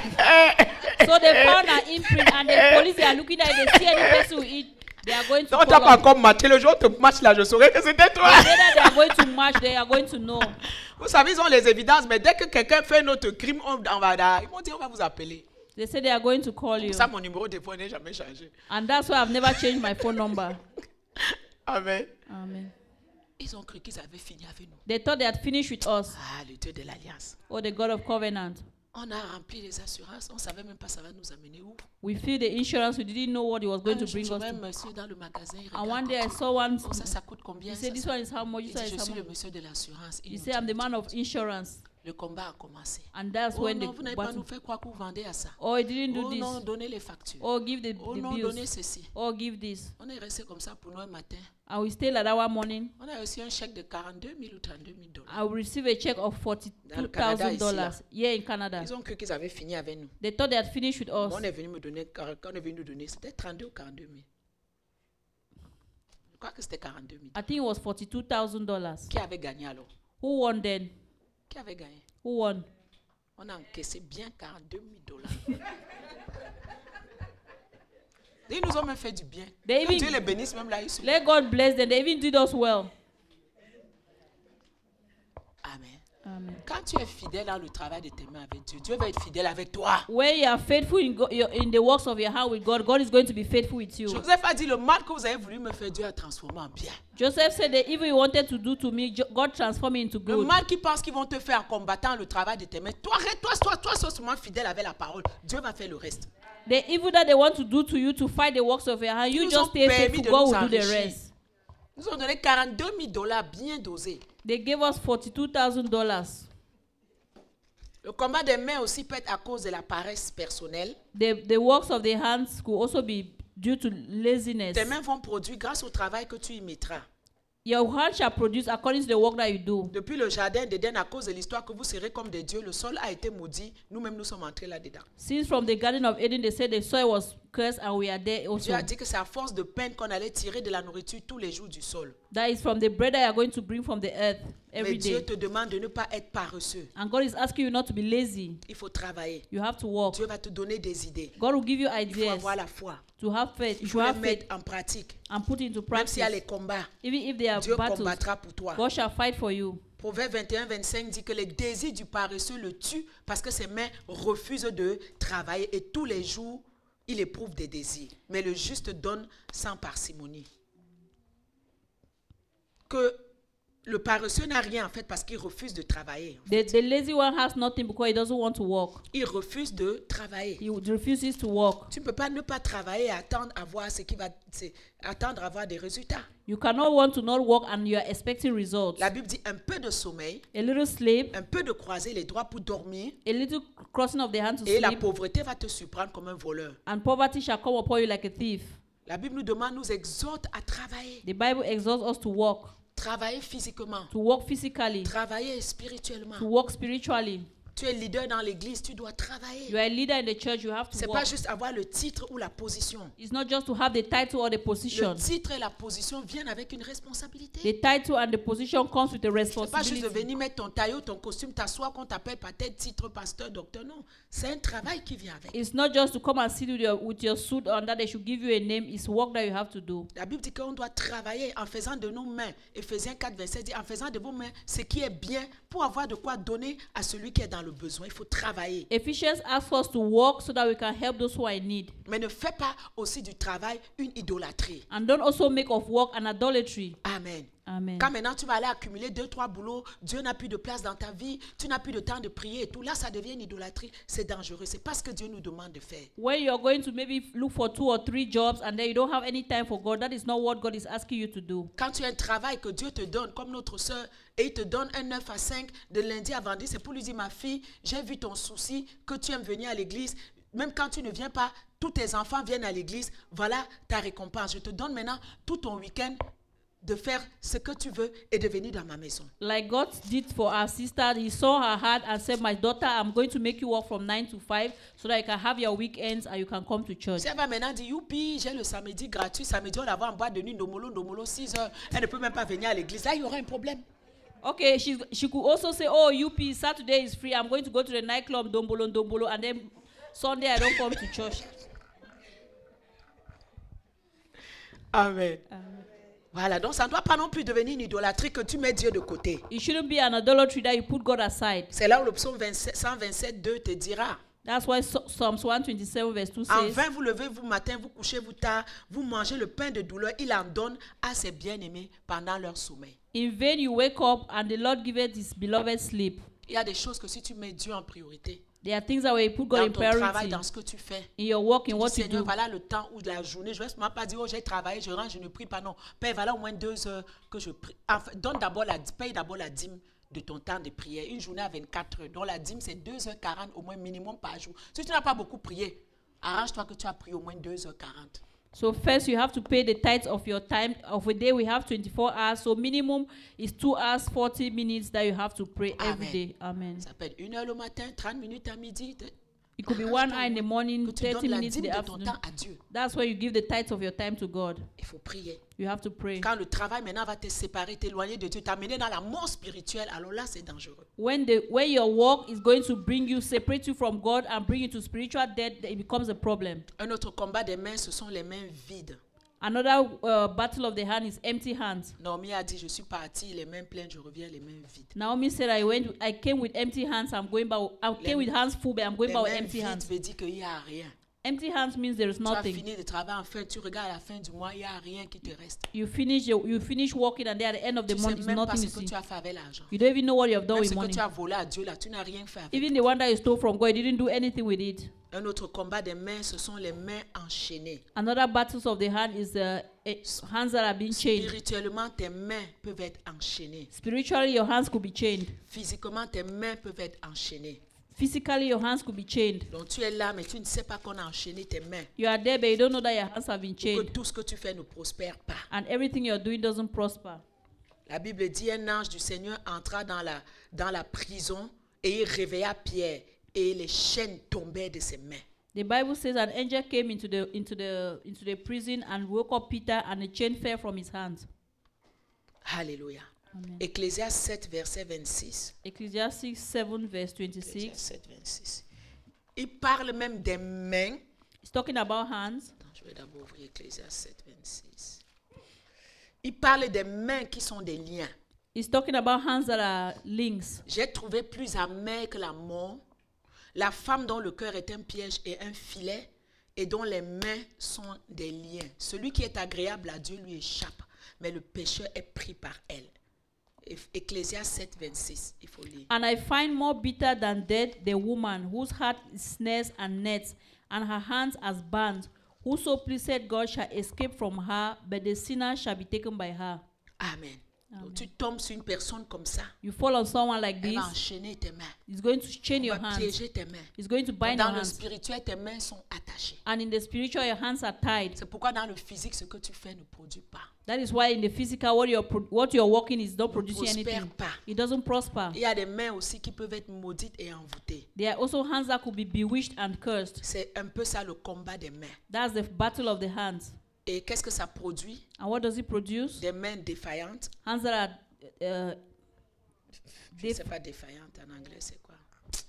so they found an imprint and the police they are looking at it, they see any person who eat, they are going to Donc, tu n'as call pas us. encore matché. Le jour où tu matches là, je saurais que c'était toi. The day that they are going to march, they are going to know. Vous savez, ils ont les évidences, mais dès que quelqu'un fait un autre crime, on, on va là. Ils vont dire, on va vous appeler. They say they are going to call you. Ça, mon numéro de téléphone n'est jamais changé. And that's why I've never changed my phone number. Amen. Amen. Ils ont cru qu'ils avaient fini avec nous. They thought they had finished with us. Ah, le Dieu de l'Alliance. Or the God of covenant. On a rempli les assurances. On ne savait même pas ça va nous amener où. We filled the insurance. We didn't know what it was going Un to jour, bring je us vois un to. monsieur dans le magasin. Il And regarde one day I comme ça. saw one. Oh, ça, ça coûte combien? He Ça, said, this ça? one is how much? Il This one dit, is je how suis le much? monsieur de l'assurance. Il He nous said, I'm the dit, man of insurance. le combat a commencé. And that's Oh when non, the vous n'avez pas battle. nous fait croire que vous vendez à ça. Oh, he didn't do Oh non, this. donnez les factures. Oh, give the, Oh the non, donnez bills. ceci. Oh, give this. On est resté comme ça pour nous un matin. And we stayed like that one morning. On a reçu un chèque de quarante-deux mille ou trente-deux mille dollars. I received a check of forty-two thousand dollars here in Canada. Ils ont cru qu'ils avaient fini avec nous. They thought they had finished with us. On est venu me donner, quand on est venu nous donner, c'était trente-deux ou quarante-deux mille. Je crois que c'était quarante-deux mille. I think it was forty-two thousand dollars. Qui avait gagné alors? Who won then? Qui avait gagné? Who won? On a encaissé bien quarante-deux mille dollars. Ils nous ont même fait du bien. They Que even- Dieu les bénisse même là. Ils sont... Let God bless them. They even did us well. Amen. Amen. Quand tu es fidèle dans le travail de tes mains avec Dieu, Dieu va être fidèle avec toi. When you are faithful in, go- your- in the works of your hand with God, God is going to be faithful with you. Joseph a dit, le mal que vous avez voulu me faire, Dieu a transformé en bien. Joseph said the evil you wanted to do to me, Jo- God transformed it into Le good. mal qu'ils pensent qu'ils vont te faire en combattant le travail de tes mains, toi, arrête-toi, toi, toi, sois seulement fidèle avec la parole. Dieu va faire le reste. The evil that they want to do to you to fight the works of your hand, you nous just ont stay permis faithful. de God nous will do the enrichir. rest. Ils nous ont donné quarante-deux mille dollars bien dosés. They gave us forty-two thousand dollars. Le combat des mains aussi peut être à cause de la paresse personnelle. The, the works of the hands could also be due to laziness. Tes mains vont produire grâce au travail que tu y mettras. Your hand shall produce according to the work that you do. Depuis le jardin d'Éden, à cause de l'histoire que vous serez comme des dieux, le sol a été maudit. Nous-mêmes, nous sommes entrés là-dedans. Since from the Garden of Eden, they said the soil was cursed and we are there Dieu also. a dit que c'est à force de peine qu'on allait tirer de la nourriture tous les jours du sol. That is from the bread that you are going to bring from the earth Mais every Dieu day. te demande de ne pas être paresseux. And God is asking you not to be lazy. Il faut travailler. You have to work. Dieu va te donner des idées. God will give you Il faut ideas avoir la foi. to have faith. Il You faut should les have faith mettre en pratique. and put it into Même practice. s'il y a les combats, Even if there are Dieu battles, combattra pour toi. God shall fight for you. Proverbe vingt et un vingt-cinq dit que les désirs du paresseux le tuent parce que ses mains refusent de travailler et tous les jours, il éprouve des désirs. Mais le juste donne sans parcimonie. Que le paresseux n'a rien en fait parce qu'il refuse de travailler. The, the lazy one has nothing because he doesn't want to work. Il refuse de travailler. He refuses to work. Tu ne peux pas ne pas travailler et attendre à voir ce qui va, c'est, attendre à voir des résultats. You cannot want to not work and you are expecting results. La Bible dit un peu de sommeil, A little sleep, un peu de croiser les doigts pour dormir a little crossing of the hand to et la sleep, pauvreté va te surprendre comme un voleur. and poverty shall come upon you like a thief. La Bible nous demande, nous exhorte à travailler. The Bible exhorts us to work, Travailler physiquement, to work physically, travailler spirituellement, to work spiritually, Tu es leader dans l'église, tu dois travailler. You are a leader in the church, you have to C'est pas work. juste avoir le titre ou la position. It's not just to have the title or the Le position. titre et la position viennent avec une responsabilité. The title and the position comes with a C'est pas juste de responsibility. venir mettre ton taillot, ton costume, t'asseoir, qu'on t'appelle peut-être titre, pasteur, docteur. Non, c'est un travail qui vient avec. It's not just to come and sit with your, with your suit on that they should give you a name. It's work that you have to do. La Bible dit qu'on doit travailler en faisant de nos mains. Éphésiens quatre, verset dit, en faisant de vos mains ce qui est bien pour avoir de quoi donner à celui qui est dans le besoin. Il faut travailler. Ephesians asks us to work so that we can help those who are in need. Mais ne fais pas aussi du travail une idolâtrie. And don't also make of work an idolatry. Amen. Amen. Quand maintenant tu vas aller accumuler deux, trois boulots, Dieu n'a plus de place dans ta vie, tu n'as plus de temps de prier et tout, là ça devient une idolâtrie, c'est dangereux. C'est pas ce que Dieu nous demande de faire. When you're going to maybe look for two or three jobs and then you don't have any time for God, that is not what God is asking you to do. Quand tu as un travail que Dieu te donne, comme notre soeur, et il te donne un neuf à cinq de lundi à vendredi, c'est pour lui dire, ma fille, j'ai vu ton souci, que tu aimes venir à l'église. Même quand tu ne viens pas, tous tes enfants viennent à l'église. Voilà ta récompense. Je te donne maintenant tout ton week-end de faire ce que tu veux et de venir dans ma maison. Like God did for our sister, he saw her heart and said, my daughter, I'm going to make you work from nine to five so that you can have your weekends and you can come to church. Si elle va maintenant dire, youpi, j'ai le samedi gratuit, samedi on la voit en boîte de nuit, domolo, domolo, six heures, elle ne peut même pas venir à l'église. Là, il y aura un problème. Okay, she, she could also say, oh, U P, Saturday is free. I'm going to go to the nightclub, dombolo, dombolo, and then Sunday I don't come to church. Amen. Um, Voilà, donc ça ne doit pas non plus devenir une idolâtrie que tu mets Dieu de côté. it shouldn't be an idolatry that you put God aside. C'est là où le psaume vingt-sept, cent vingt-sept, deux te dira. That's why so- Psalms one twenty-seven verse two En says, vain, vous levez vous matin, vous couchez vous tard, vous mangez le pain de douleur, il en donne à ses bien-aimés pendant leur sommeil. in vain you wake up and the Lord giveth his beloved sleep. Il y a des choses que si tu mets Dieu en priorité, There are things that when you put God dans in ton travail, priority, dans ce que tu fais, in your work, in tu dis, what you Seigneur, do, voilà le temps ou de la journée. Je ne vais pas dire, oh, j'ai travaillé, je rentre, je ne prie pas. Non, Père, voilà au moins deux heures que je prie. Enfin, donne d'abord la, paye d'abord la dîme de ton temps de prière. Une journée à vingt-quatre heures. Donc la dîme, c'est deux heures quarante au moins minimum par jour. Si tu n'as pas beaucoup prié, arrange-toi que tu as prié au moins deux heures quarante. so first you have to pay the tithes of your time. Of a day we have twenty-four hours, so minimum is two hours, forty minutes that you have to pray every Amen. day. Amen. Ça peut être une heure le matin, trente minutes à midi. It could be one hour in the morning, Que tu thirty donnes la minutes in dîme the de ton afternoon. temps à Dieu. That's why you give the tithes of your time to God. Il faut prier. You have to pray. Quand le travail maintenant va te séparer, t'éloigner de Dieu, t'amener dans la mort spirituelle, alors là c'est dangereux. When the when your work is going to bring you, separate you from God and bring you to spiritual death, it becomes a problem. Un autre combat des mains, ce sont les mains vides. Another uh, battle of the hand is empty hands. Naomi a dit, je suis partie, les mains pleines, je reviens les mains vides. Naomi said, "I went. I came with empty hands. I'm going back. I Les- came with hands full, but I'm going Les back with mains empty vides hands." veut dire qu'il n'y a rien. Empty hands means there is Tu as nothing. fini de travailler, enfin tu regardes à la fin du mois, il n'y a rien qui te reste. You finish your, you finish working, and then at the end of the Tu ne month, sais is même pas nothing ce you que see. tu as fait avec l'argent. You don't even know what you have done Même with ce que money. tu as volé à Dieu, là, tu n'as rien fait avec. Even the one that you stole from God, you didn't do anything with it. Un autre combat des mains, ce sont les mains enchaînées. Another battles of the hand is the uh, hands that are being chained. Spirituellement, tes mains peuvent être enchaînées. Spiritually, your hands could be chained. Physiquement, tes mains peuvent être enchaînées. Physically, your hands could be chained. Donc tu es là, mais tu ne sais pas qu'on a enchaîné tes mains. You are there, but you don't know that your hands have been Que chained. tout ce que tu fais ne prospère pas. And everything you're doing doesn't prosper. La Bible dit, un ange du Seigneur entra dans la, dans la prison et il réveilla Pierre et les chaînes tombaient de ses mains. The Bible says an angel came into the into the into the prison and woke up Peter, and the chain fell from his hands. Alléluia. Amen. Ecclésias sept, verset vingt-six. Ecclesiastes seven verse twenty-six. Ecclésias sept, vingt-six. Il parle même des mains. It's talking about hands. Attends, je vais d'abord ouvrir Ecclésias sept, vingt-six. Il parle des mains qui sont des liens. It's talking about hands that are links. J'ai trouvé plus amer que la mort la femme dont le cœur est un piège et un filet et dont les mains sont des liens. Celui qui est agréable à Dieu lui échappe, mais le pécheur est pris par elle. Ecclésias sept, vingt-six, il faut lire. And I find more bitter than death the woman whose heart is snares and nets, and her hands as bands. Whoso pleaseth God shall escape from her, but the sinner shall be taken by her. Amen. Donc, tu tombes sur une personne comme ça, You fall on someone like elle this, va enchaîner tes mains, it's going to chain elle your va hands. piéger tes mains. It's going to Donc, bind dans your le hands. spirituel, tes mains sont attachées. And in the spiritual, your hands are tied. C'est pourquoi dans le physique, ce que tu fais ne produit pas. That is why in the physical, what you're pro- what you're working is not ne producing prospère anything. pas. It doesn't prosper. Il y a des mains aussi qui peuvent être maudites et envoûtées. There are also hands that could be bewitched and cursed. C'est un peu ça le combat des mains. That's the battle of the hands. Et qu'est-ce que ça produit? And what does it produce? Des mains défaillantes. Hands that are uh, Je ne def- sais pas défaillante en anglais, c'est quoi?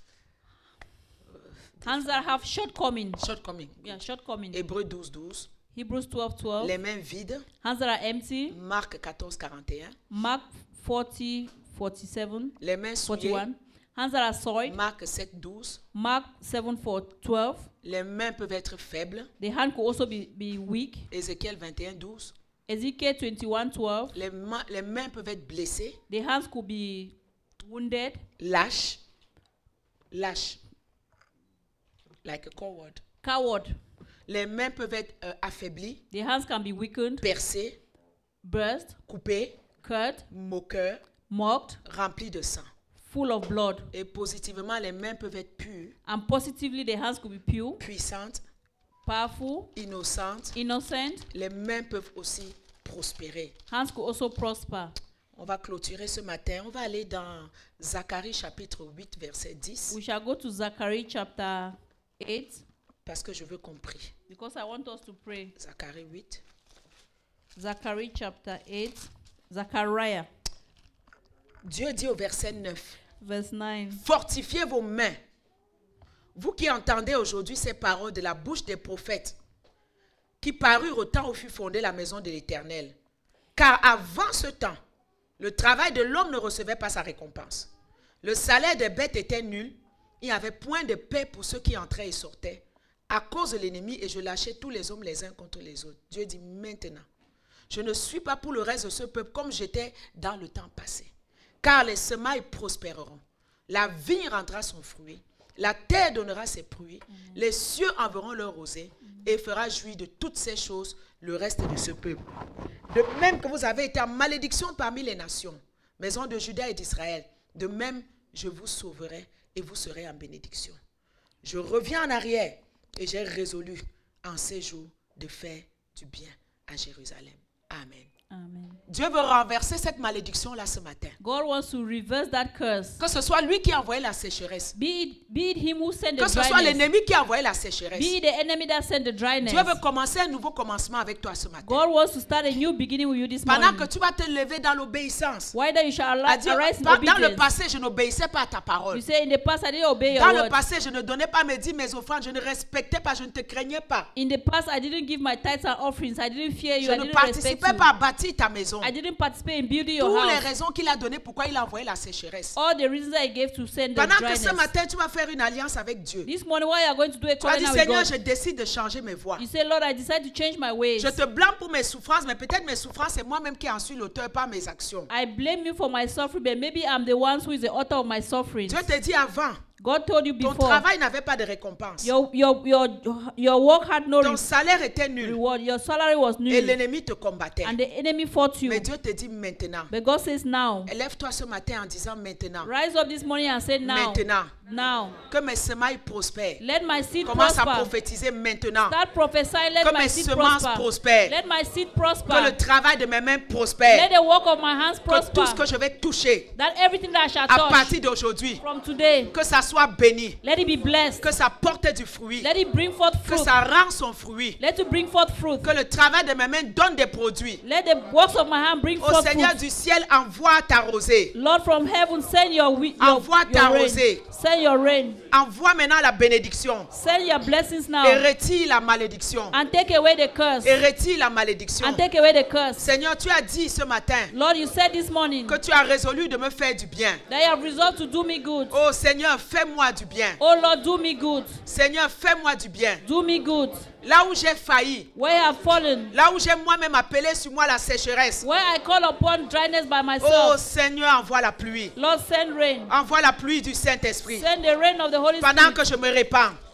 hands that have shortcomings. Shortcoming. Yeah, shortcomings. Hébreux douze, douze. Hebrews twelve twelve. Les mains vides. Hands that are empty. Marc quatorze, quarante et un. Mark forty forty-seven. Les mains souillées. forty-one. Hands that are soiled. Marc sept, douze. Mark seven four twelve. Les mains peuvent être faibles. The hand could also be, be weak. Ézéchiel vingt et un, douze. Ezekiel twenty-one twelve. Les, ma- les mains peuvent être blessées, The hands could be wounded, lâches. Lâches. Like a coward. coward. Les mains peuvent être euh, affaiblies, The hands can be weakened, percées, burst, coupées, cut, moqueurs, mocked, remplies de sang. full of blood. Et positivement, les mains peuvent être pures, And positively, the hands could be pure, puissantes, powerful, innocentes. innocent. Les mains peuvent aussi prospérer. Hands could also prosper. On va clôturer ce matin. On va aller dans Zacharie chapitre huit, verset dix, We shall go to Zachariah chapter eight parce que je veux qu'on prie. because I want us to pray. Zacharie huit. Zachariah chapter eight. Zachariah, Dieu dit au verset neuf, verse nine. fortifiez vos mains. Vous qui entendez aujourd'hui ces paroles de la bouche des prophètes, qui parurent au temps où fut fondée la maison de l'Éternel. Car avant ce temps, le travail de l'homme ne recevait pas sa récompense. Le salaire des bêtes était nul. Il n'y avait point de paix pour ceux qui entraient et sortaient à cause de l'ennemi, et je lâchais tous les hommes les uns contre les autres. Dieu dit maintenant, je ne suis pas pour le reste de ce peuple comme j'étais dans le temps passé. Car les semailles prospéreront, la vigne rendra son fruit, la terre donnera ses fruits, les cieux enverront leur rosée et fera jouir de toutes ces choses le reste de ce peuple. De même que vous avez été en malédiction parmi les nations, maison de Juda et d'Israël, de même je vous sauverai et vous serez en bénédiction. Je reviens en arrière et j'ai résolu en ces jours de faire du bien à Jérusalem. Amen. Amen. Dieu veut renverser cette malédiction-là ce matin. God wants to reverse that curse. Que ce soit lui qui a envoyé la sécheresse. Be it, be it him who sent the Que ce soit dryness. l'ennemi qui a envoyé la sécheresse. Be it the enemy that sent the dryness. Dieu veut commencer un nouveau commencement avec toi ce matin. God wants to start a new beginning with you this Pendant morning. que tu vas te lever dans l'obéissance. Why that you shall À arise dire, arise in dans dans le obedience. passé, je n'obéissais pas à ta parole. You say in the past I didn't obey your Dans le word. passé, je ne donnais pas mes dîmes, mes offrandes. Je ne respectais pas, je ne te craignais pas. In the past I didn't give my tithes and offerings. I didn't fear you. Je I ne didn't respect participais you. pas à bâtir ta maison. I didn't participate in building your Toutes les house. raisons qu'il a données pourquoi il a envoyé la sécheresse. All the reasons I gave to send the Pendant que dryness. ce matin, tu vas faire une alliance avec Dieu. This morning, why you are going to do a Tu vas dire, covenant with Seigneur, God? je décide de changer mes voies. You say, Lord, I decide to change my ways. Je te blâme pour mes souffrances, mais peut-être mes souffrances, c'est moi-même qui en suis l'auteur, pas mes actions. I blame you for my suffering, but maybe I'm the one who is the author of my suffering. Dieu te dit avant, God told you ton before, travail n'avait pas de récompense. your, your, your, your work had no Ton re- salaire était nul reward. Your salary was et nil, l'ennemi te combattait. and the enemy fought you. Mais Dieu te dit maintenant. But God says now, Élève-toi ce matin en disant maintenant. rise up this morning and say now, Maintenant. now. Que mes semailles prospèrent. Let my seed Commence à prosper. prophétiser maintenant. Start prophesying, let Que my mes seed semences prosper. prospèrent. Let my seed Que le prosper. travail de mes mains prospère. Let the work of my hands Que tout ce prosper. que je vais toucher That everything that I shall à touch partir d'aujourd'hui, from today, que ça soit béni. let it be blessed. Que ça porte du fruit. Let it bring forth Que fruit. ça rend son fruit. Let it bring forth fruit. Que le travail de mes mains donne des produits. Let the works of my hand bring Au forth Seigneur fruit. du ciel, envoie ta rosée. Lord from heaven, send your, wi- your, Envoie ta your rain. rosée. Send your rain. Envoie maintenant la bénédiction. Send your blessings now. Et retire la malédiction. And take away the curse. Et retire la malédiction. And take away the curse. Seigneur, tu as dit ce matin Lord, you said this morning que tu as résolu de me faire du bien. that you have resolved to do me good. Oh Seigneur, fais-moi du bien. Oh Lord, do me good. Seigneur, fais-moi du bien. Do me good. Là où j'ai failli, Where I have fallen. là où j'ai moi-même appelé sur moi la sécheresse. Where I call upon dryness by Oh myself. Seigneur, envoie la pluie. Lord, send rain. Envoie la pluie du Saint-Esprit. Send the rain of the Holy Pendant Spirit. que je me répands.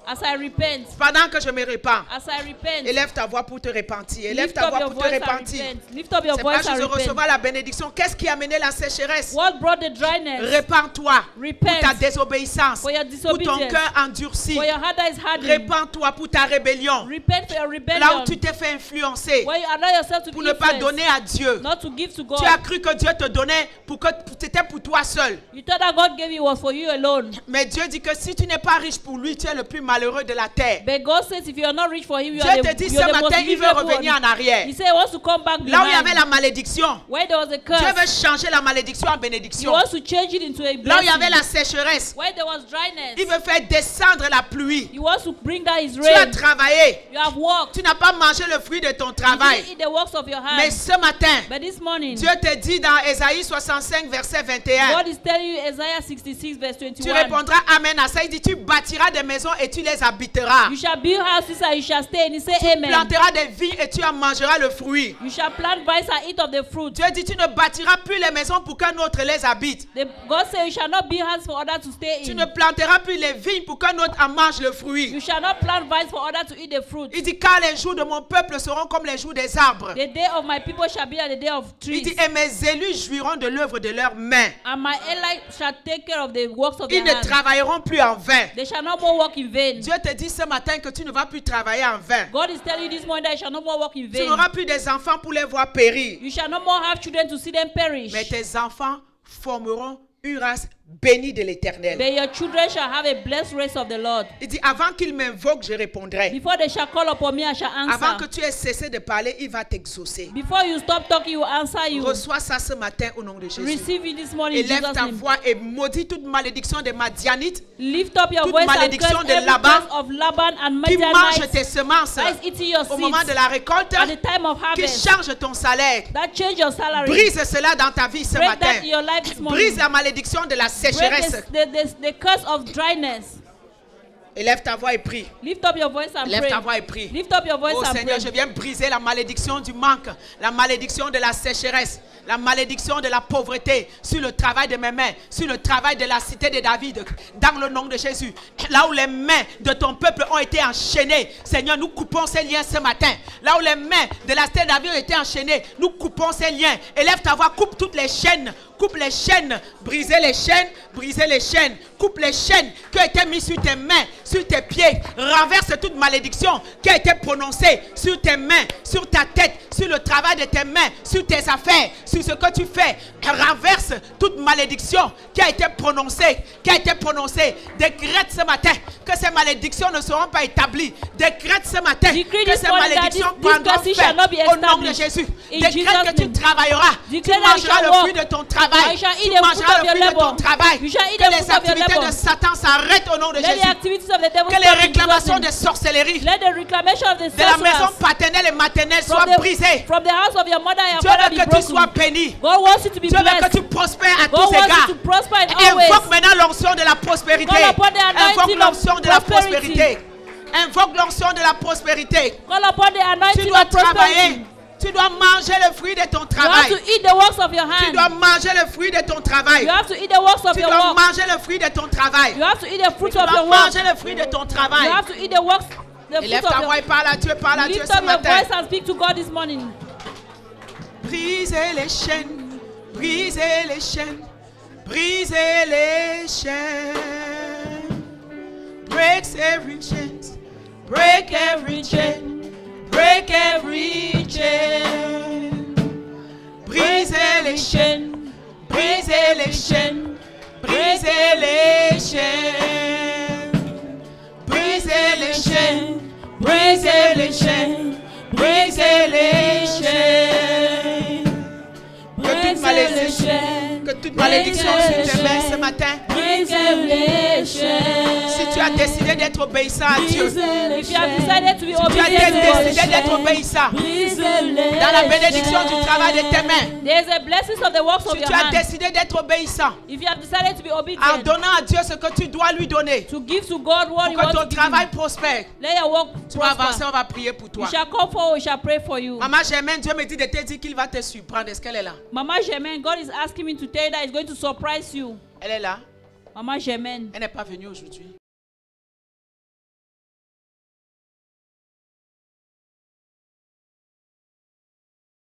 As I repent, pendant que je me répands, as I repent, élève ta voix pour te repentir. Élève lift ta up voix your pour te voice and repentir. repent. Lift up your C'est pas voice juste and de repent. recevoir la bénédiction. Qu'est-ce qui a amené la sécheresse? What brought the dryness? Répands-toi pour Repent ta désobéissance, for your pour ton disobedience, cœur endurci. for your heart that is hardened. Répands-toi pour ta rébellion. Repent for your Là rebellion. où tu t'es fait influencer Where you allow yourself to pour be ne pas influenced, donner à Dieu. not to give to God. Tu as cru que Dieu te donnait pour que c'était pour toi seul. You thought that God gave you was for you alone. Mais Dieu dit que si tu n'es pas riche pour lui, tu es le plus malheureux de la terre. But God says if you are not rich for Him, you Dieu are te the, dit you're ce the most matin, il veut miserable revenir one. en arrière. He said He wants to come back Là où il y behind. avait la malédiction, Where there was a Dieu curse, veut changer la malédiction en He bénédiction. wants to change it into a Là où il y avait blessing. la sécheresse, Where there was dryness, il veut faire descendre la pluie. He wants to bring down His Tu as rain. travaillé, You have worked. tu n'as pas mangé le fruit de ton You travail. didn't eat the works of your Mais hands. ce matin, But this morning, Dieu te dit dans Ésaïe soixante-cinq, verset vingt et un, God is telling you Isaiah sixty-six verse tu twenty-one. répondras Amen à ça. Il dit, tu bâtiras des maisons et tu les habiteras. You shall build houses and you shall stay. And He said Tu amen. planteras des vignes et tu en mangeras le fruit. You shall plant vines and eat of the fruit. Dieu dit, tu ne bâtiras plus les maisons pour qu'un autre les habite. The, God said you shall not build houses for others to stay Tu in. ne planteras plus les vignes pour qu'un autre en mange le fruit. You shall not plant vines for others to eat the fruit. Il dit, car les jours de mon peuple seront comme les jours des arbres. The day of my people shall be like the day of Il trees. dit, et mes élus jouiront de l'œuvre de leurs mains. And my Elites shall take care of the works of Ils their ne hands. travailleront plus en vain. They shall no more work in vain. Dieu te dit ce matin que tu ne vas plus travailler en vain. God is telling you this morning that you shall no more work in Tu vain. n'auras plus des enfants pour les voir périr. You shall no more have children to see them perish. Mais tes enfants formeront une race bénie de l'Éternel. But your children shall have a blessed race of the Lord. Il dit, avant qu'il m'invoque, je répondrai. Before they shall call upon me, I shall Avant que answer. tu aies cessé de parler, il va t'exaucer. Before you stop talking, he will answer you. Reçois ça ce matin au nom de Jésus. Receive it this morning in Élève Jesus' ta name. voix et maudis toute malédiction des Madianites Lift up your toute voice and curse malédiction de every Laban curse of Laban and qui mange Midianites tes semences that is eating your au moment seeds de la récolte, at the time of qui harvest. change ton salaire. That change your salary. Brise cela dans ta vie ce Break matin. that in your life this morning. Brise la malédiction de la Break sécheresse. the, the, the, the curse of dryness. Élève ta voix et prie. Lift up your voice and Lève pray. ta voix et prie. Lift up your voice Oh and Seigneur, pray. je viens briser la malédiction du manque, la malédiction de la sécheresse, la malédiction de la pauvreté sur le travail de mes mains, sur le travail de la cité de David, dans le nom de Jésus. Là où les mains de ton peuple ont été enchaînées, Seigneur, nous coupons ces liens ce matin. Là où les mains de la cité de David ont été enchaînées, nous coupons ces liens. Élève ta voix, coupe toutes les chaînes. Coupe les chaînes, brisez les chaînes, brisez les chaînes, coupe les chaînes qui ont été mises sur tes mains, sur tes pieds, renverse toute malédiction qui a été prononcée sur tes mains, sur ta tête, sur le travail de tes mains, sur tes affaires, sur ce que tu fais. Renverse toute malédiction qui a été prononcée, qui a été prononcée. Décrète ce matin que ces malédictions ne seront pas établies. Décrète ce matin Decree que this ces morning that malédictions this- this prendront curse shall not be fin au nom de established. Jésus. In Décrète Jesus' que tu name. travailleras, tu Declare that you mangeras shall le walk. fruit de ton I travail, shall tu eat the fruit mangeras of le your fruit de ton labor. travail. You shall eat Que the les fruit of your activités labor. de Satan s'arrêtent au nom de Let the Jésus. activities of the devil Que les stop in Jesus' réclamations name. de sorcellerie Let the reclamation of the de la maison sorcerers paternelle et maternelle from soient the, brisées. from the house of your mother and Dieu your father veut be que tu sois broken. béni. God wants you to be Dieu veut que blessed. tu prospères à God tous wants égards. you to prosper in all ways. Invoque maintenant l'onction de la prospérité. Call upon the Invoque anointing l'onction of de la prosperity. prospérité. Invoque l'onction de la prospérité. Call upon the Tu anointing dois of prosperity. travailler. Tu dois manger le fruit de ton You have travail. to eat the works of your Tu dois hand. manger le fruit de ton travail. You have to eat the works of Tu your dois work. manger le fruit de ton travail. You have to eat the fruit Tu of dois your work. manger le fruit de ton travail. You have to eat the works, the fruit Élève of ta your voix et parle à Dieu, parle à Dieu Lift ce up your matin. voice and speak to God this morning. Brisez les chaînes, brisez les chaînes, brisez les chaînes. Break every chain, break every chain, break every chain. Brisez les chaînes, brisez les chaînes, brisez les chaînes. Brisez les chaînes, brisez les chaînes, brisez les chaînes. Que toute malédiction, que toute malédiction sur tes mains ce matin. Si tu as décidé d'être obéissant à Dieu, If you have decided to be tu as obedient to God, décidé d'être obéissant dans la bénédiction du travail de tes mains. there is a blessing of the works of Si your tu as hand. décidé d'être obéissant If you have decided to be en obedient, donnant à Dieu ce que tu dois lui donner to give to God what you pour que want ton to give travail him, prospère, let your work tu vas avancer, prosper. on va prier pour We toi. shall come forward, we shall pray for you. Maman Germaine, Dieu me dit de te dire qu'il va te surprendre. Est-ce qu'elle est là? Mama Germaine, God is asking me to tell you that He's going to surprise you. Elle est là. Mama Germaine, Elle n'est pas venue aujourd'hui.